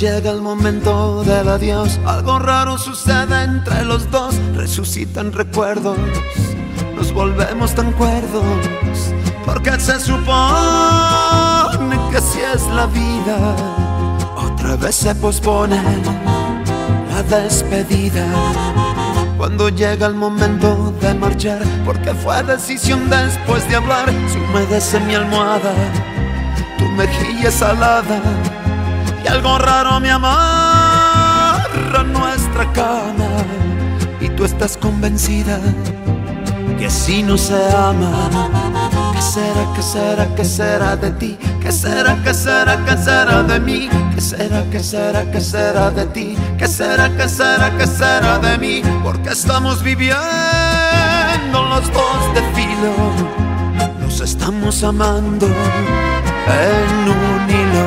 llega el momento del adiós, algo raro sucede entre los dos. Resucitan recuerdos, nos volvemos tan cuerdos, porque se supone que así es la vida. Otra vez se pospone la despedida. Cuando llega el momento de marchar, porque fue decisión después de hablar, se humedece mi almohada, tu mejilla es salada, y algo raro me amarra nuestra cama, y tú estás convencida que así no se ama. ¿Qué será, qué será, qué será de ti? ¿Qué será, qué será, qué será de mí? ¿Qué será, qué será, qué será de ti? ¿Qué será, qué será, qué será de mí? Porque estamos viviendo los dos de filo, nos estamos amando en un hilo.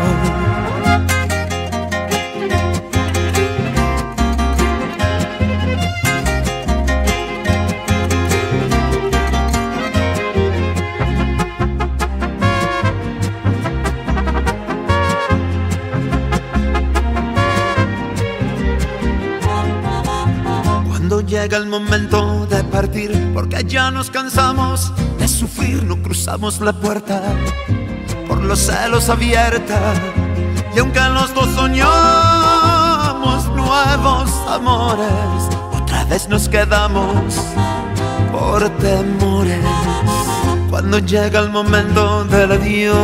Llega el momento de partir, porque ya nos cansamos de sufrir, no cruzamos la puerta por los celos abierta, y aunque los dos soñamos nuevos amores, otra vez nos quedamos por temores. Cuando llega el momento del adiós,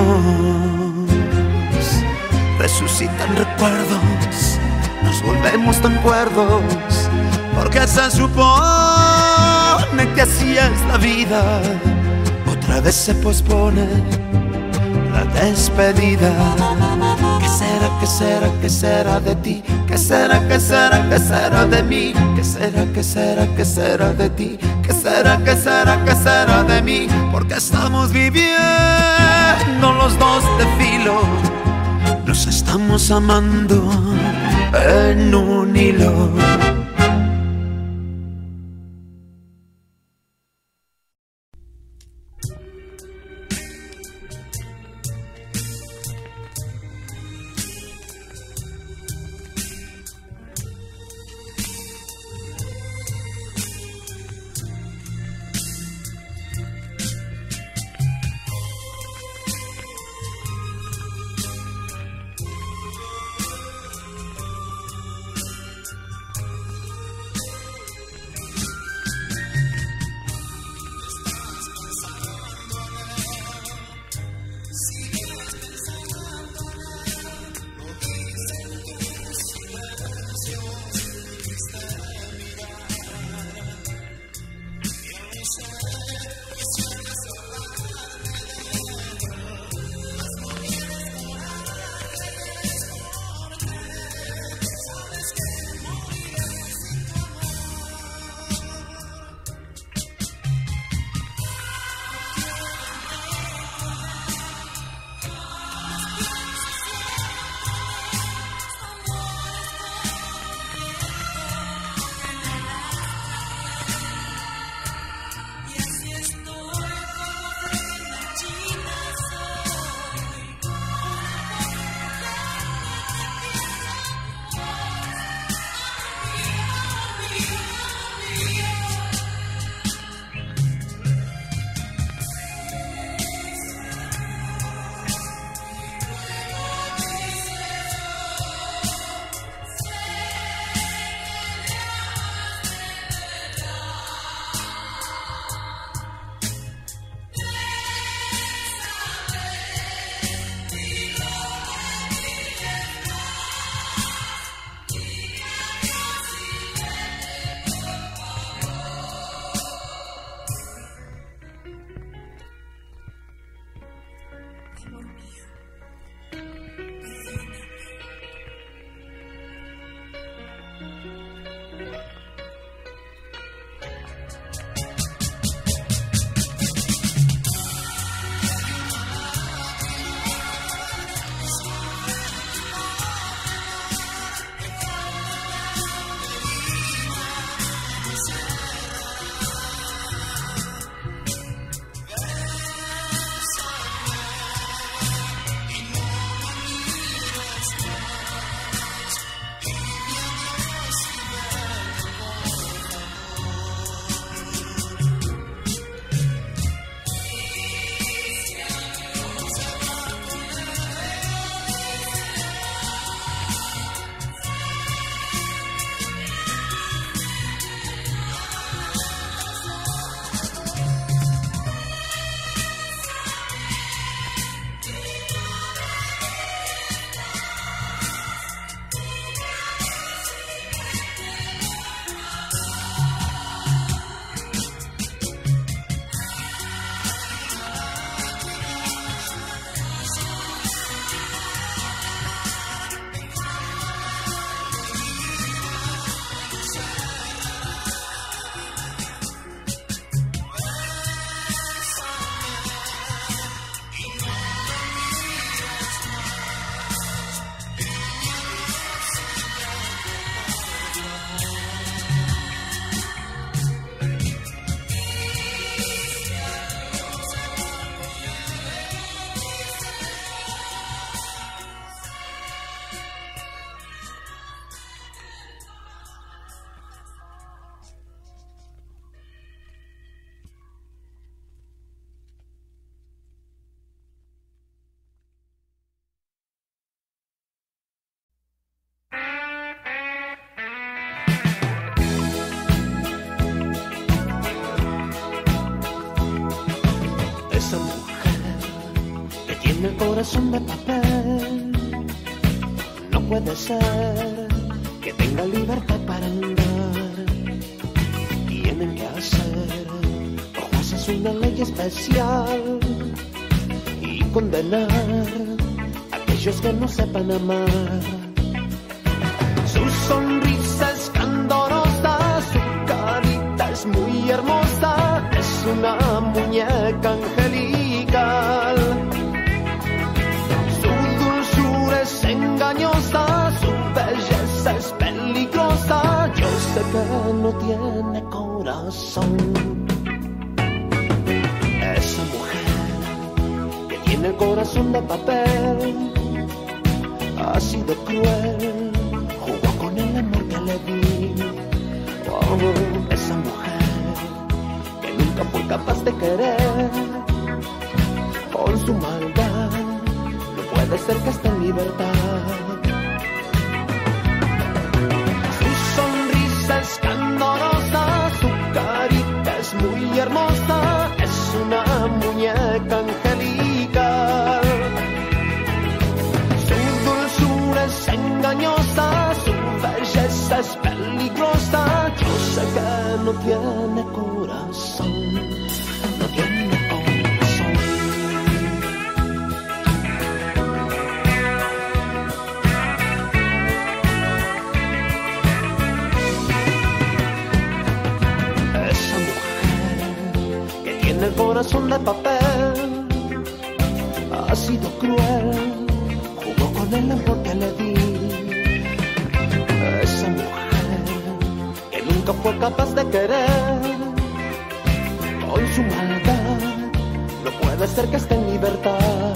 resucitan recuerdos, nos volvemos tan cuerdos, porque se supone que así es la vida. Otra vez se pospone la despedida. ¿Qué será, qué será, qué será de ti? ¿Qué será, qué será, qué será de mí? ¿Qué será, qué será, qué será de ti? ¿Qué será, qué será, qué será de mí? Porque estamos viviendo los dos de filo, nos estamos amando en un hilo. corazón de papel. No puede ser que tenga libertad para andar. Tienen que hacer cosas, una ley especial, y condenar a aquellos que no sepan amar. Su sonrisa es candorosa, su carita es muy hermosa, es una muñeca angelical. Su dulzura es engañosa, su belleza es peligrosa. Yo sé que no tiene corazón. Esa mujer que tiene el corazón de papel ha sido cruel, jugó con el amor que le di. Oh, esa mujer que nunca fue capaz de querer, con su maldad no puede ser que esté en libertad. Su sonrisa es candorosa, su carita es muy hermosa, es una muñeca angelical. Es engañosa, su belleza es peligrosa. Yo sé que no tiene corazón, no tiene corazón. Esa mujer que tiene el corazón de papel ha sido cruel, con el amor que le di. Esa mujer que nunca fue capaz de querer, con su maldad no puede ser que esté en libertad.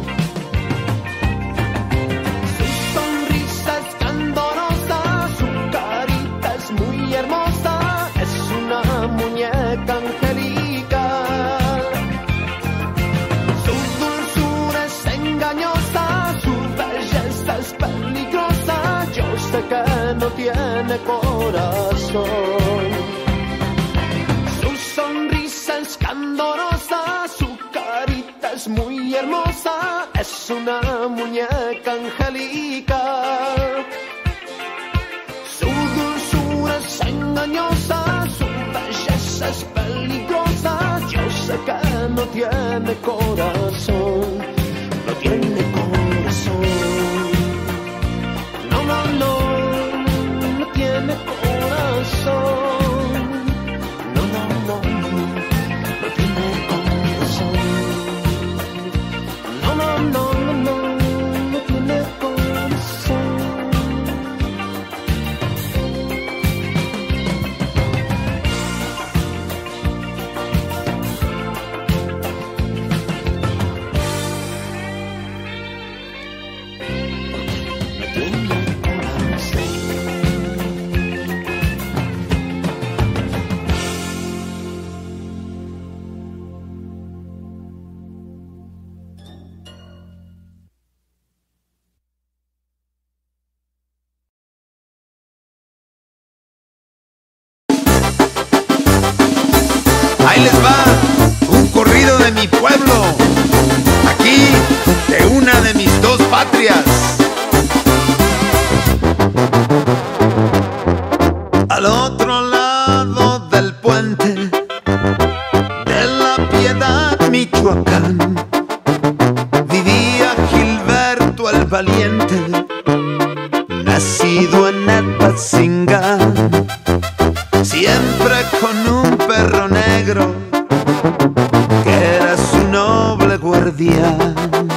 Su sonrisa es candorosa, su carita es muy hermosa, es una muñeca angelical. Su dulzura es engañosa, es peligrosa. Yo sé que no tiene corazón. Su sonrisa es candorosa, su carita es muy hermosa, es una muñeca angelical. Su dulzura es engañosa, su belleza es peligrosa. Yo sé que no tiene corazón, no tiene corazón. No, no, no, no tiene corazón. No, no, no, no tiene corazón. No, no, no, no, no tiene corazón. Ahí les va un corrido de mi pueblo, aquí de una de mis dos patrias. Al otro lado del puente de la Piedad, Michoacán, vivía Gilberto el Valiente, nacido en Apatzingán, siempre con un perro negro que era su noble guardián.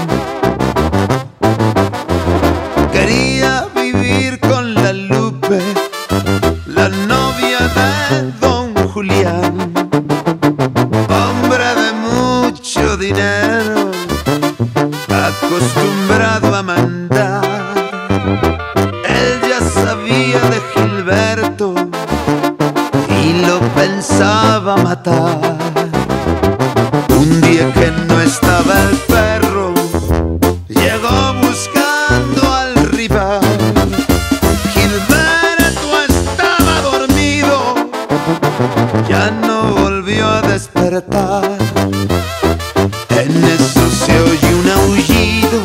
Quería vivir con la Lupe, la novia de don Julián, hombre de mucho dinero, acostumbrado a mandar. Él ya sabía de Gilberto y lo pensaba matar. Un día que no estaba el perro, llegó buscando al rival. Gilberto estaba dormido, ya no volvió a despertar. En eso se oyó un aullido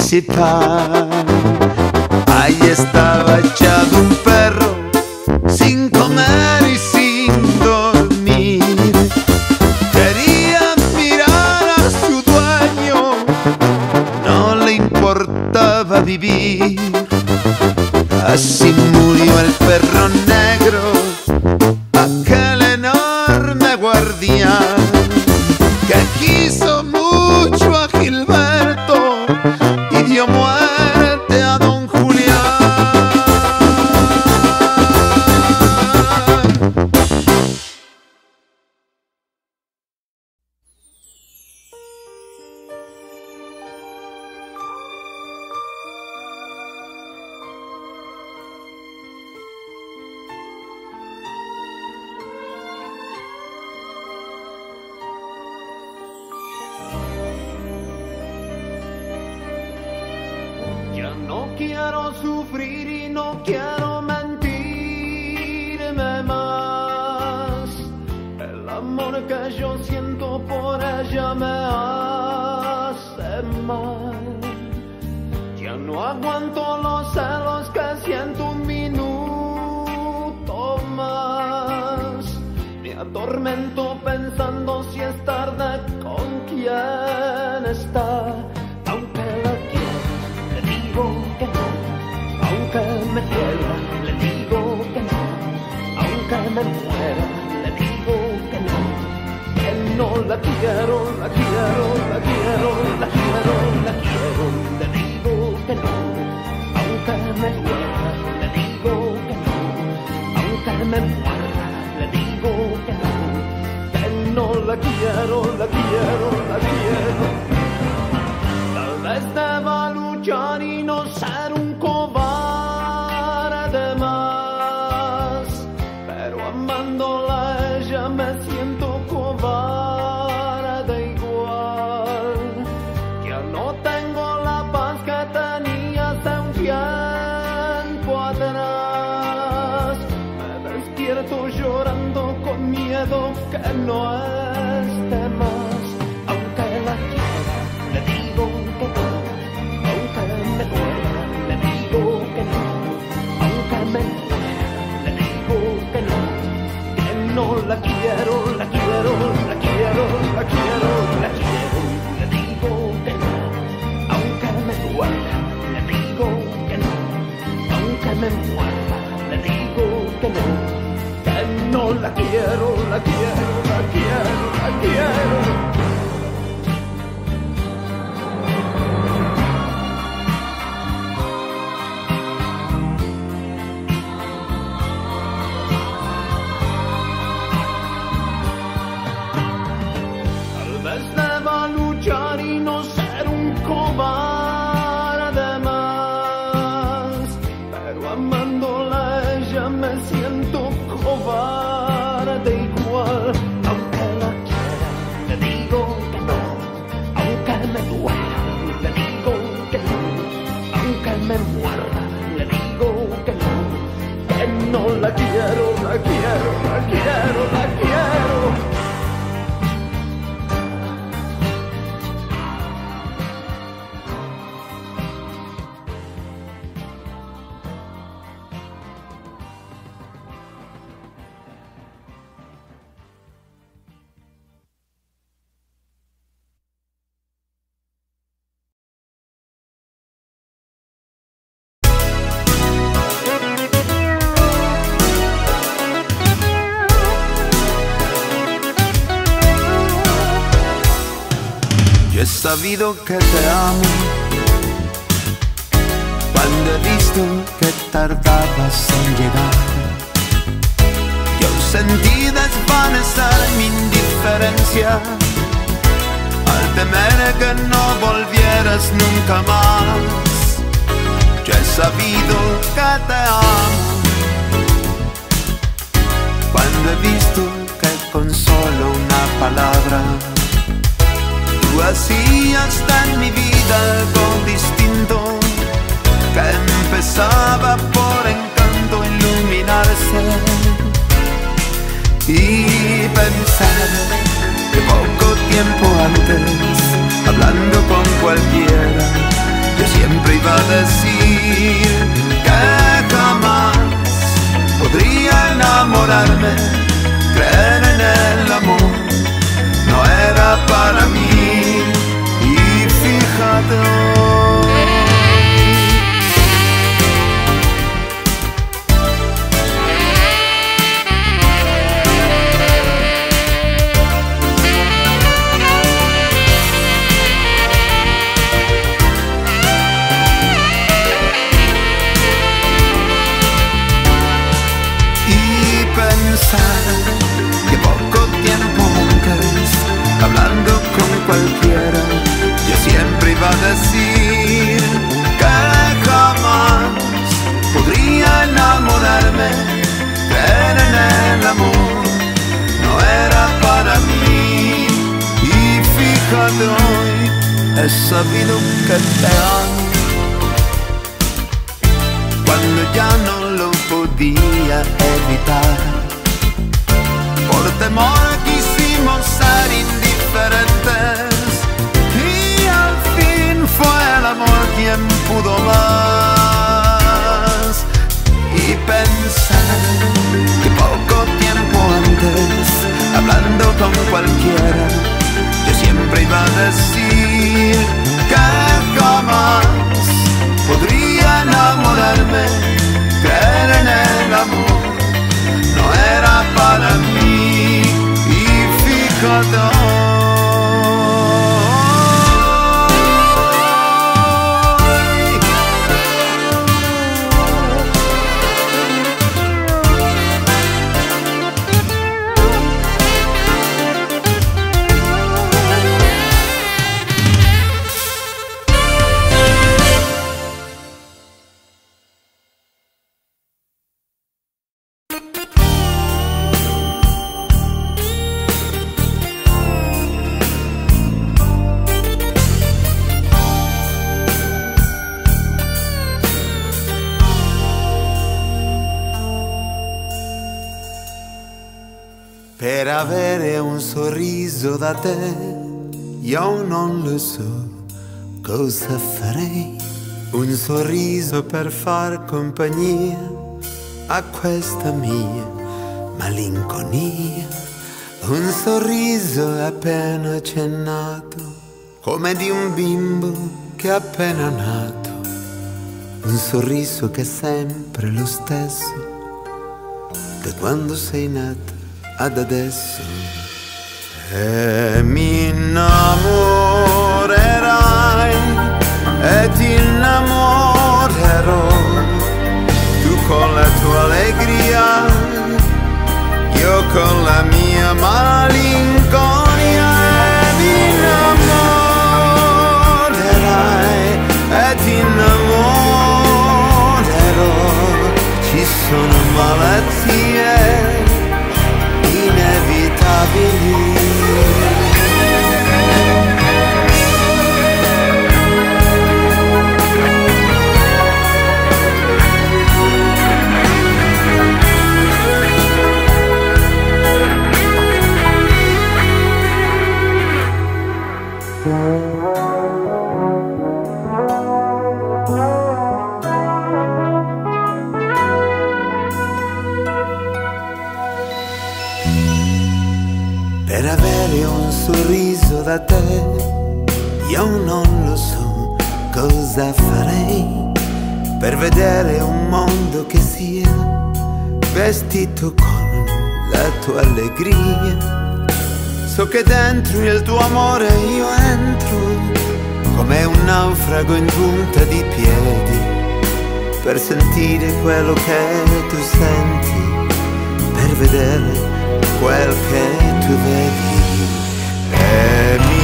principal. Ahí estaba echado un perro, sin comer y sin dormir. Quería mirar a su dueño, no le importaba vivir. Así murió el perro negro, aquel enorme guardián que quiso mucho a Gilberto y dio muerte a don Julián. Ya no quiero sufrir y no quiero mentirme más. El amor que yo siento por ella me hace mal. Ya no aguanto los celos que siento un minuto más. Me atormento pensando si es tarde, con quién está. Aunque la quiero, le digo que no. Aunque me duela, le digo que no. Aunque me muera, le digo que no. Que no la quiero, la quiero, la quiero, la quiero, la quiero. Le digo que no. Aunque me duela, le digo que no. Aunque me muera, le digo que no. Que no la quiero, la quiero, la quiero. Tal vez deba luchar y no ser un cobarde más, pero amándola a ella me siento cobarde igual. Ya no tengo la paz que tenía hace un tiempo atrás. Me despierto llorando con miedo que no esté más. Aunque la quiera, le digo que no. Aunque me duela, le digo que no. Aunque me muera, le digo que no. Que no la quiero, la quiero, la quiero, la quiero, la quiero. Le digo que no. Aunque me duela, le digo que no. Aunque me muera, le digo que no. Que no la quiero, la quiero, la quiero, la quiero. Tal vez deba luchar y no ser un cobarde más, pero amándola a ella me siento cobarde igual. Aunque la quiera, le digo que no. Aunque me duela, le digo que no. Aunque me muerda, le digo que no. Que no la quiero, la quiero, la quiero, la quiero. Yo he sabido que te amo cuando he visto que tardabas en llegar. Yo sentí desvanecer mi indiferencia al temer que no volvieras nunca más. Yo he sabido que te amo cuando he visto que con solo una palabra tú hacías en mi vida algo distinto, que empezaba por encanto a iluminarse. Y pensar que poco tiempo antes, hablando con cualquiera, yo siempre iba a decir que jamás podría enamorarme, creer en el amor no era para mí. Y fíjate que poco tiempo antes, hablando con cualquiera, yo siempre iba a decir que jamás podría enamorarme, creer en el amor no era para mí. Y fíjate hoy, he sabido que te amo cuando ya no lo podía evitar. Por temor quisimos ser indiferentes y al fin fue el amor quien pudo más. Y pensar que poco tiempo antes, hablando con cualquiera, yo siempre iba a decir que jamás podría enamorarme, creer en el amor no era para mí. Y fíjate per avere un sorriso da te, io non lo so cosa farei. Un sorriso per far compagnia a questa mia malinconia. Un sorriso appena accennato, come di un bimbo che è appena nato. Un sorriso che è sempre lo stesso, da quando sei nato ad adesso. E mi innamorerai e ti innamorerò, tu con la tua allegria, io con la mia malinconia. E mi innamorerai e ti innamorerò, ci sono malattie inevitabili. Per avere un sorriso da te, io non lo so cosa farei. Per vedere un mondo che sia vestito con la tua allegria. So che dentro il tuo amore io entro come un naufrago in punta di piedi, per sentire quello che tu senti, per vedere quel che tu vedi. E mi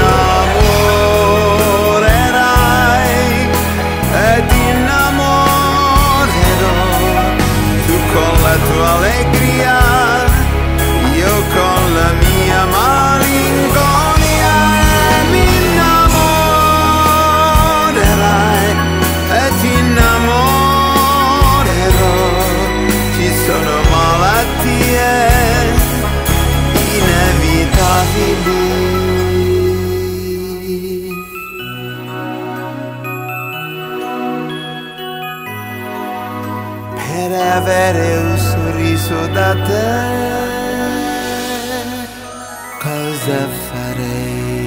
innamorerai e ti innamorerò, tu con la tua allegria, io con la mia malinconia. E mi innamorerai e ti innamorerò, ci sono malattie inevitabili. vorrei avere un sorriso da te. Cosa farei?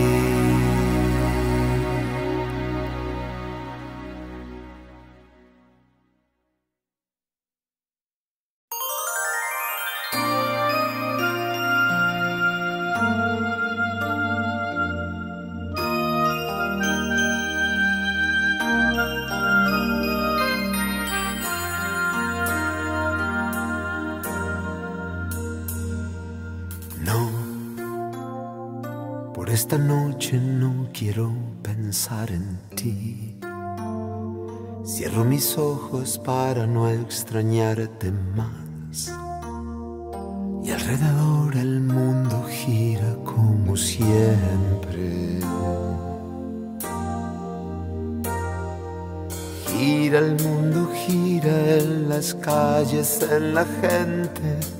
Por esta noche no quiero pensar en ti. Cierro mis ojos para no extrañarte más. Y alrededor el mundo gira como siempre. Gira el mundo, gira en las calles, en la gente.